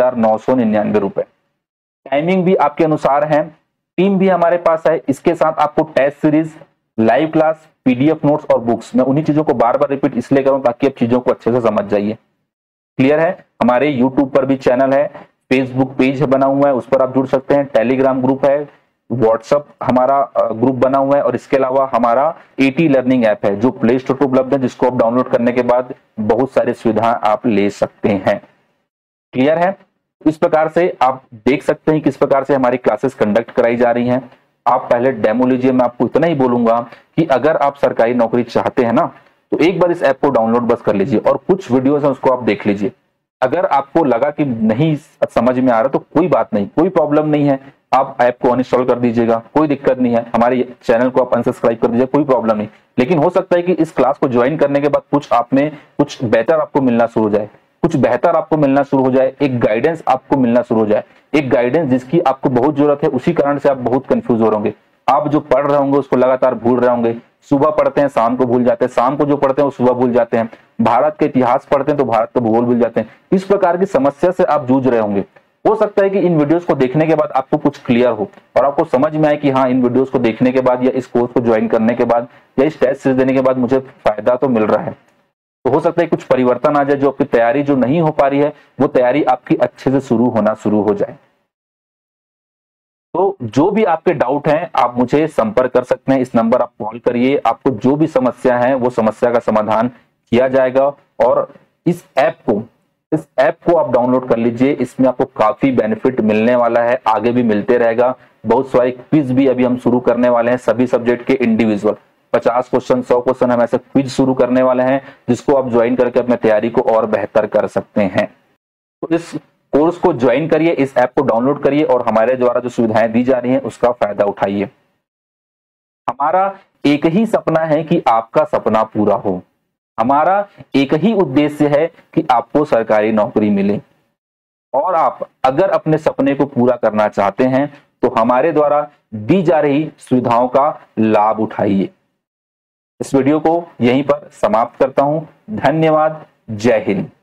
2,999 रुपए। टाइमिंग भी आपके अनुसार है, टीम भी हमारे पास है। इसके साथ आपको test series, live class, PDF notes और बुक्स। मैं उन्हीं चीजों को बार बार रिपीट इसलिए करूं ताकि आप चीजों को अच्छे से समझ जाइए। क्लियर है? हमारे यूट्यूब पर भी चैनल है, फेसबुक पेज है बना हुआ है, उस पर आप जुड़ सकते हैं, टेलीग्राम ग्रुप है, व्हाट्सएप हमारा ग्रुप बना हुआ है, और इसके अलावा हमारा एटी लर्निंग ऐप है जो प्ले स्टोर पर उपलब्ध है, जिसको आप डाउनलोड करने के बाद बहुत सारी सुविधाएं आप ले सकते हैं। क्लियर है? इस प्रकार से आप देख सकते हैं किस प्रकार से हमारी क्लासेस कंडक्ट कराई जा रही हैं। आप पहले डेमो लीजिए। मैं आपको इतना ही बोलूंगा कि अगर आप सरकारी नौकरी चाहते हैं ना, तो एक बार इस ऐप को डाउनलोड बस कर लीजिए और कुछ वीडियोस हैं उसको आप देख लीजिए। अगर आपको लगा कि नहीं समझ में आ रहा तो कोई बात नहीं, कोई प्रॉब्लम नहीं है, आप ऐप को अनइंस्टॉल कर दीजिएगा, कोई दिक्कत नहीं है। हमारे चैनल को आप अनसब्सक्राइब कर दीजिए, कोई प्रॉब्लम नहीं। लेकिन हो सकता है कि इस क्लास को ज्वाइन करने के बाद कुछ आप में कुछ बेहतर आपको मिलना शुरू हो जाए, कुछ बेहतर आपको मिलना शुरू हो जाए, एक गाइडेंस आपको मिलना शुरू हो जाए, एक गाइडेंस जिसकी आपको बहुत जरूरत है। उसी कारण से आप बहुत कंफ्यूज हो रहे होंगे। आप जो पढ़ रहे होंगे उसको लगातार भूल रहे होंगे। सुबह पढ़ते हैं शाम को भूल जाते हैं, शाम को जो पढ़ते हैं वो सुबह भूल जाते हैं, भारत के इतिहास पढ़ते हैं तो भारत का भूगोल भूल जाते हैं। इस प्रकार की समस्या से आप जूझ रहे होंगे। हो सकता है कि इन वीडियोस को देखने के बाद आपको कुछ क्लियर हो और आपको समझ में आए कि हाँ, इन वीडियोस को देखने के बाद या इस कोर्स को ज्वाइन करने के बाद या इस टेस्ट सीरीज देने के बाद मुझे फायदा तो मिल रहा है। तो हो सकता है कुछ परिवर्तन आ जाए, जो आपकी तैयारी जो नहीं हो पा रही है वो तैयारी आपकी अच्छे से शुरू हो जाए। तो जो भी आपके डाउट हैं आप मुझे संपर्क कर सकते हैं, इस नंबर आप कॉल करिए। आपको जो भी समस्या है वो समस्या का समाधान किया जाएगा। और इस ऐप को आप डाउनलोड कर लीजिए। इसमें आपको काफी बेनिफिट मिलने वाला है, आगे भी मिलते रहेगा। बहुत सारे क्विज भी अभी हम शुरू करने वाले हैं, सभी सब्जेक्ट के इंडिविजुअल 50 क्वेश्चन 100 क्वेश्चन हम ऐसे क्विज शुरू करने वाले हैं, जिसको आप ज्वाइन करके अपने तैयारी को और बेहतर कर सकते हैं। तो इस कोर्स को ज्वाइन करिए, इस ऐप को डाउनलोड करिए और हमारे द्वारा जो सुविधाएं दी जा रही हैं उसका फायदा उठाइए। हमारा एक ही सपना है कि आपका सपना पूरा हो। हमारा एक ही उद्देश्य है कि आपको सरकारी नौकरी मिले। और आप अगर अपने सपने को पूरा करना चाहते हैं तो हमारे द्वारा दी जा रही सुविधाओं का लाभ उठाइए। इस वीडियो को यहीं पर समाप्त करता हूं। धन्यवाद। जय हिंद।